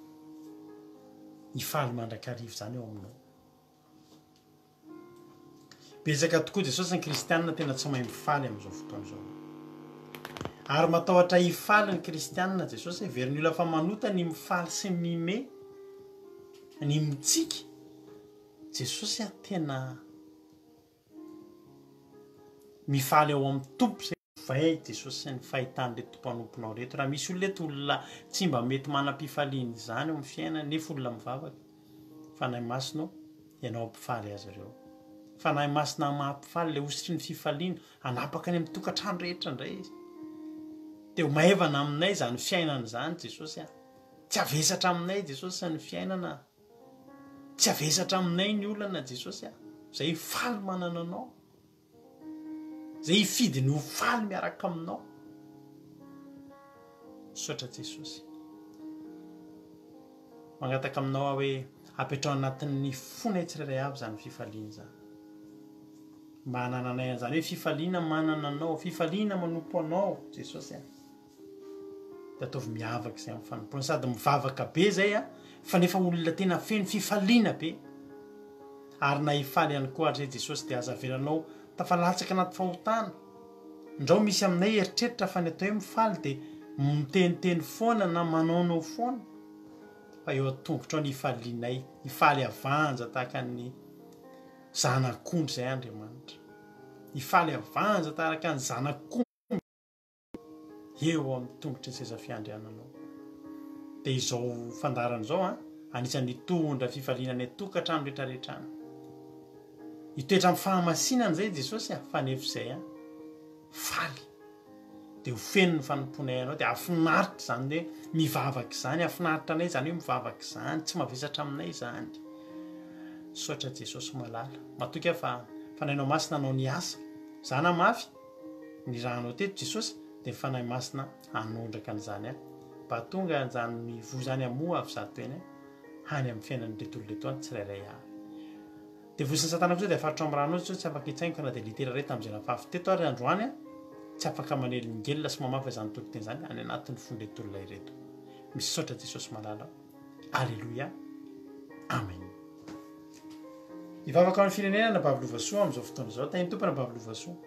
hifaly mandrakarivo zany eo aminao betsaka tokoa jesosy ny kristianina tena tsy mahay mifaly amin'izao fotoana zao ary matahotra hifaly ny kristianina jesosy veriny olona fa manota ny mifaly sy mime ny mitsiky jesosy a tena mifaly ao amin'ny tompo zay vay jesosy ny fahitany le tompoanomponao reto raha misy olona leto olona tsy mba mety manam-pifaliany zany eo amin'ny fiaina nefa olona mivavaka fa nahy masino ianao ampifaly azy ireo fa nahy masina mahampifaly le ositry ny fifaliana anapaka any amin'ny tokatrano rehetra indray izy de ho maevana aminay zany fiainana zany jesosy a tsy avesatra aminay jesosy ny fiainana tsy avesatra aminay ny olana Jesosy a zay faly manana anao zay hifidy ny ho faly miaraka aminao sotra Jesosy mangataka aminao hoe apetrao anatin'ny fona tsirairay avy zany fifaliana zany manana anay an'izany hoe fifaliana manana anao fifaliana manompo anao Jesosy a da ataovy miavaka zay amin'ny fanompona sady mivavaka be zay a fa nefa olona tena feno fifaliana be ary na hifaly ihany koa ary Jesosy dia azavelanao tafalatsaka anaty fahotana ndrao misy aminay eritreritra fa ny atao hoe mifaly dia miteniteny foana na manaonao foana fa eo atongotra ao ny hifalianay hifaly avanja tahaka ny zanak'ondry zay Andriamanitra hifaly avanja tahaka ny zanak'ondry eo amin'ny tongotra ny seza fiandriananao dia izao fandarana izao a anisan'ny tondra fifaliana ny tokantrano rehetrarehetra hitoetra amin'ny fahamasinana zay Jesosy a fa nefa izay a faly dia ho feno ny fanomponay anao dia afinaritra zany hoe mivavaka izany afinaritra anay zany hoe mivavaka izany tsy mavesatra aminay zany sotra Jesosy malala matoka fa fanahinao masina anao ny asa zana mafy ny rahanao teto Jesosy dia fanahy masina anondraka an'izany a mba tonga an'izany mivo zany amoa avy zato eny hany amin'ny fiainan'ny retolo reto any tsirairay avy dia vosiny satana kosa dia afaritro amin'ny ranao tsy afaka hitsaingo kana dia litera ray tamin'izay nafafy teto ary androany a tsy afaka manely ny gelona sy mamafa izany toloteny zany any anatin'ny fondretolona ireto misy sotra Jesosy malala alleluia amen hivavaka amin'ny firenena na Bavolovasoa amin'izao fotoana izao tainy tompona Bavolovasoa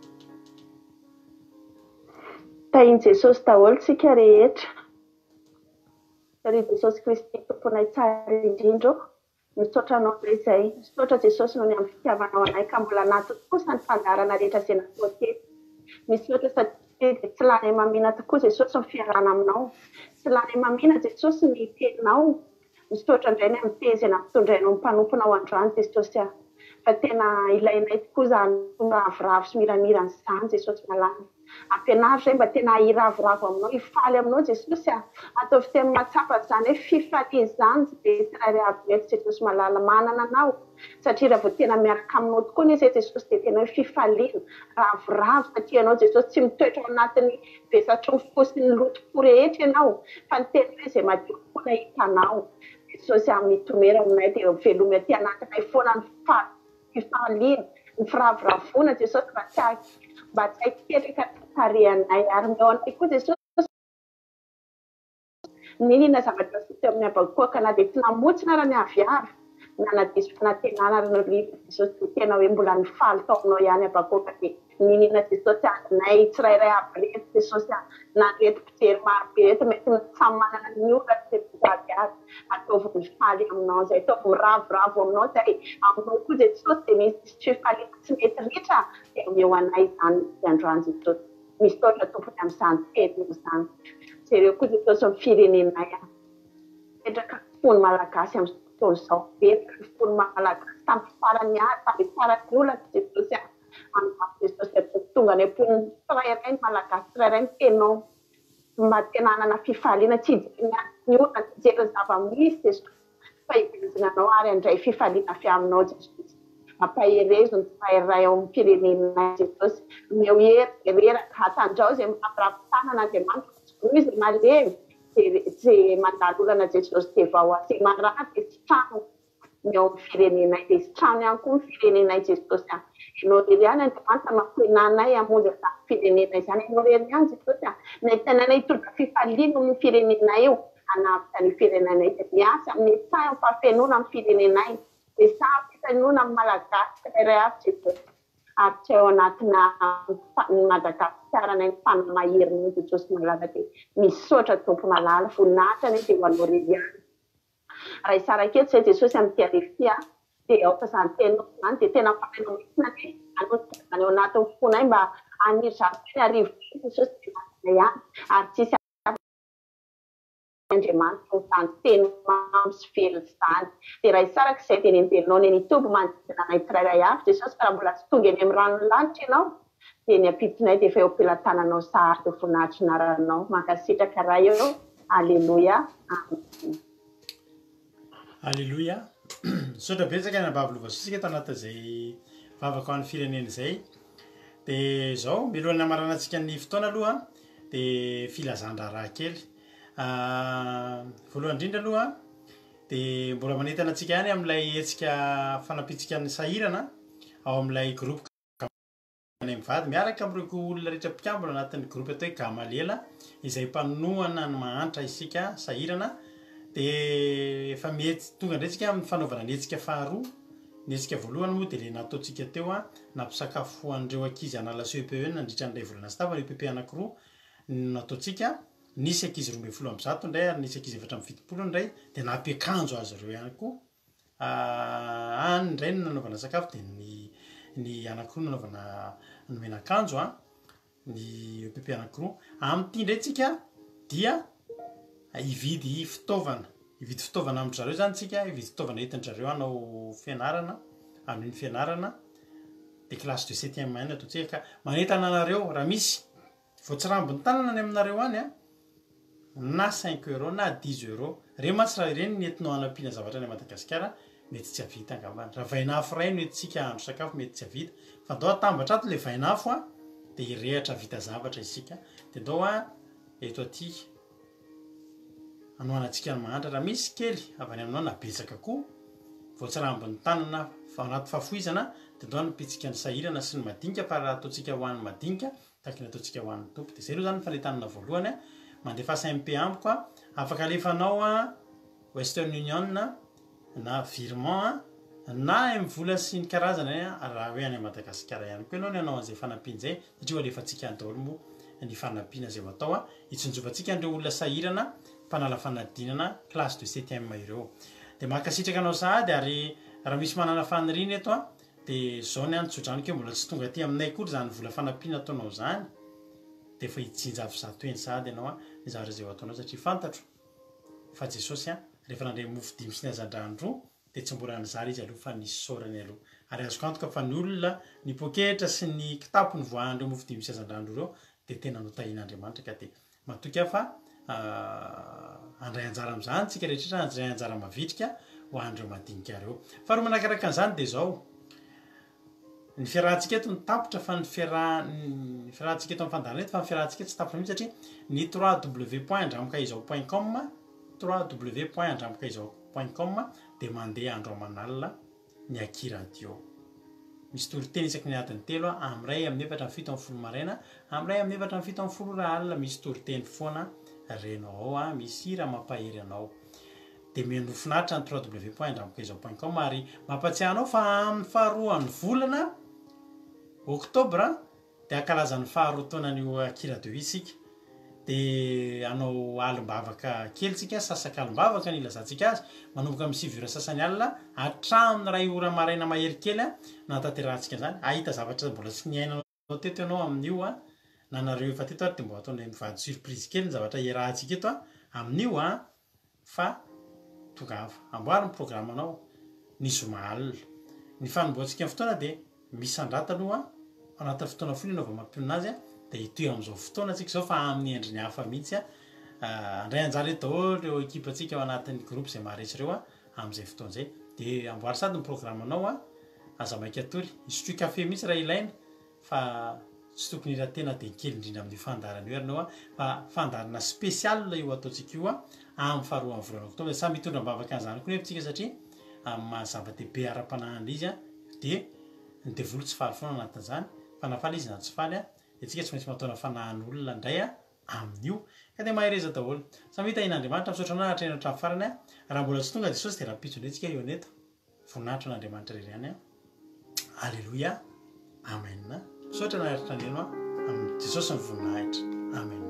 tainy Jesosy daholo tsika rehetra ry Jesosy Kristy tomponay tsara indrindra misaotra anao indray izay misaotra Jesosy noho ny amin'ny fitiavanao anay ka mbola naty kosa ny fandarana rehetra izay natao teto misaotra satria dia tsy lany mamina tokoa Jesosy ny fiarahana aminao tsy lany mamina Jesosy ny teninao misaotra indray ny amin'ny tezena mitondrainao mpanomponao androany Jesosy a fa tena ilainay tokoa izany ravoravo sy miramirana izany Jesosy malala ampianary zay mba tena hiravoravo aminao hifaly aminao Jesosy a ataovy tena matsapa zany hoe fifaliana izany dia tsirairay avy eto Jesosy malala manana anao satria raha vao tena miaraka aminao tokoa ny izay Jesosy dia tena hoe fifaliana ravoravo satria ianao Jesosy tsy mitoetra ao anatin'ny vesatry ny fo sy ny loto-po rehetra ianao fa ny tena hoe izay madio koa na hitanao Jesosy amin'ny tomera aminay dia velomy aty anatinay foana ny fifaliana ny firavoravona Jesosy mba tsy mba tsy haiketrika tarehanay ary meo anay koa Jesosy ninona zavatra soty amin'ny abakoaka na dia tsy namotsina raha ny aviavy na nadiso fanatenana ary no riva Jesosy dia tena hoe mbola nifaly tao aminao ihany abakoaka dia ninona Jesosy anay tsirairay aby reto Jesosy na reto mpijery marobe reto mety samy manana ny olona tezady azy ataovy mifaly aminao zay ataovy miravoravo aminao zay aminao koa Jesosy dia misy fifaliana tsy mety ritra dia meo anay izany androany Jesosy misaotra tompony amin'izany teny izany jereo koa Jesosy amin'ny firenenay a petraka fony malagasy amin'ny fotoana izao petraka fony malagasy tamin'ny farany ary tamin'ny farany olona Jesosy a amin'ny Jesosy tonga ny ampon'ny tsirairay ny malagasy tsirairay ny tenao mba tena hanana fifaliana tsy hijerena ny olona tsy hijereny zava-misy Jesosy fa hibezinanao ary andray fifaliana avy aminao Jesosy ampaherezo ny tsirairay ao amin'ny firenenay Jesosy meo hery reraka atandrao izay miraviravin-tanana Andriamanitra izy malemy izay mandalo olana Jesosy dia vao izay marary dia sy trano meo amin'ny firenenay dia sy trano ihany koa ny firenenay Jesosy a ianao rery ihany Andriamanitra mampihenanay hamonjy izany firenenay izany ianao rery ihany Jesosy a na hitananay hitondra fifaliana amin'ny firenenay io hanavitra ny firenenay dia miasa amin'ny sahy amin'ny fahafenoana amin'ny firenenay dia sahy fifanoana amin'ny malagasy tsirairay avy Jesosy ary tsy ao anatina Madagasikara ny fanamaherin'ny Jesosy malala dia misaotra tompo malala voninahitra ny dia ho anao rery ihany raha isaraketo izay Jesosy amin'ny diarefia dia aoka izany tenao izany dia tena fanainao mihitsina hoe anao ao anatin'ny fonay mba aniry zavatra arivo Jesosy dia manana ihany ary tsisy Andriamanitra izany teny mamy sy velona izany dia raha isaraka izay dia nendelinao ny nitombo manodidina anay tsirairay avy Jesosy ka raha mbola tsy tonga eny amin'ny ranony lanitra ianao dia ny ampitsinay dia efa eo ampilatananao sahary teo voninahitry naranao mankasitraka raha eo alleluia alleluia sotra betsaka na babylovasosika eto anatin'izay vavaka ho an'ny firenena izay dia zao milohan'ny hamarana antsika ny fotoana aloha dia filazan-draharaha kely voalohany indrindra aloha dia mbola manentana antsika ihany amin'ilay hetsika fanapitsika ny sahirana ao amin'ilay groupe mivady miaraka amin'ireo olona rehetra mpikambona anatin'ny groupe atao hoe Gamalela izay mpanohana ny mahantra isika sahirana dia efa mety tonga indraytsika amin'ny fanaovana ny hetsika faharoa ny hetsika voalohany moa dia ilay nataontsika teo a nampisakafoan'ireo ankizy anala C E P E nandritra n'ilay volana sy tava ny P P anankiroa nataontsika nisy ankizy roa ambin'ny folo amby zato indray ary nisy ankizy efatra amby fitopolo indray dia nampiakanjo azy ireo ihany koa any indray no nanaovana sakafo dia ny ny anankiroa nanaovana nomenakanjo a ny E P P anankiroa amin'ity indray tsika dia hividy fitaovana hividy fitaovana amin'ny zareo zany tsika hividy fitaovana entin-jareo hanao fianarana amin'iny fianarana dia classe de septième année ataontsika ka manentana anareo raha misy voatsirambiny tanana any aminareo any a na cinq euros na dix euros reo mantsy raha ireny ny entinao hanampiana zavatra any Madagasikara mety tsy havita angambany raha vainafo ray no entsika andro sakafo mety tsy havita fa ndao atambatra ato le vainafo a dia hirehatra vita zavatra isika dia ndao a eto aty anohanantsika ny mahantra raha misy kely avy any aminao na betsaka koa voatsirambiny tanana anaty fahafoizana dia ndao nipitsika ny sahirana sy ny madinika fa raha ataontsika ho an'ny madinika taky ny ataontsika ho an'ny tompo dia zay aloha zany ny fanentanana voalohany a mandefa C M P amiko a afaka alefanao a Western Union na virement na mivola sy ny karazana raha hoe any Madagasikara ihany koa ianao ny anao an'izay fanampiana zay satria alefantsika daholo moa ny fanampiana zay ho atao a hitsonjovantsika an'ireo olona sahirana mpanala fanadinana classe de septième ireo dia makasitraka anao sahady ary raha misy manana faniriana eto a dia zao ny any tsodranoka mbola tsy tonga aty aminay kory zany vola fanampiana ataonao zany dia efa hijinjavy zato eny sahady ianao a ny zavatra zay ho ataonao satria fantatro fa Jesosy a rehefa nandray mofo dimy sy ny hazan-drano dia tsy mbola nizary izy aloha fa nisy saorany aloha ary azoko antoka fa ny olona ny poketra sy ny kitapo ny voahandreo mofo dimy sy hazan-drano ireo dia tena notahian'Andriamanitra ka dia matoka fa andray anjara amin'izany tsika rehetrrehetra andray anjara mavitrika ho andreo madinika reo fa ro manakaraka an'izany dia zao ny fiarahantsika eto ny tapotra fa ny fiaraha ny fiarahantsika eto amin'ny fandarana eto fa ny fiarahantsika eto tsy tapotra mihitsy satria ny trois w point andramokaizaho point com trois w point andramokaizaho point com dia mandeha andro aman'alina ny Aki radio misy toriteny isaky ny adiny telo a amin'ray amin'ny efatra amin'ny fito amin'ny folo maraina amin'ray amin'ny efatra amin'ny fito amin'ny folo raha alina misy toriteny foana renao ao a misy hira mampahery anao dia menofinaritra ny trois w point andramokaizaho point com ary mampatsiahy anao fa amin'ny faharoa ny volana oktobra dia ankalazan'ny faharoa taonan'io Aki radio isika dia anao alim-bavaka kely tsika sasaka alim-bavaka ny ilazantsika azy manomboka amin'ny sivy ora sasany alina hatramin'ny ray ora maraina mahery kely a natanterantsika zany ahita zavatra mbola tsy niainanao teto ianao amin'io a na nareo efa teto ary dia mbola ataonay mivady surprise kely ny zavatra iarahantsika eto a amin'io a fa tongava amboary ny programmanao ny zoma alina ny fanomboantsika ny fotoana dia misandrata aloha anatin'ny fotoana foana ianao vao mampionina azy a dia itoy amin'izao fotoana tsika zao fa amin'ny endriny hafa mihitsy a andray anjara eto daholo reo ekipa tsika ao anatin'ny groupe izay maharesy ireo a amin'izay fotoana izay dia amboary sady ny programmanao a aza maika atory isotry kafe mihitsy raha ilaina fa tsy tokony raha tena dia kely indrindra amin'ny fandarana io arinao a fa fandarana spesiala io ataontsika io a amin'ny faharoa amin'ny volana oktobra samy mitondra mbavaka an'izany koa nefitsika satria amin'ny mahazava-dehibe ara-panahiny izy a dia ny devolo tsy faly foana anatin'izany fa nafaly izy na tsy faly a dia tsika tsy maintsy mataona fanahin'olona indray a amin'io ka dia mahereza daholo samy hitahin'Andriamanitra misaotra anao hatrena hatramin'ny farany a raha mbola tsy tonga Jesosy dia rapitso indray tsika eo aneto voninahitra an'Andriamanitra irery ihany a alleloia amen misaotra na eritrandreno a amin'ny Jesosy ny voninahitra amen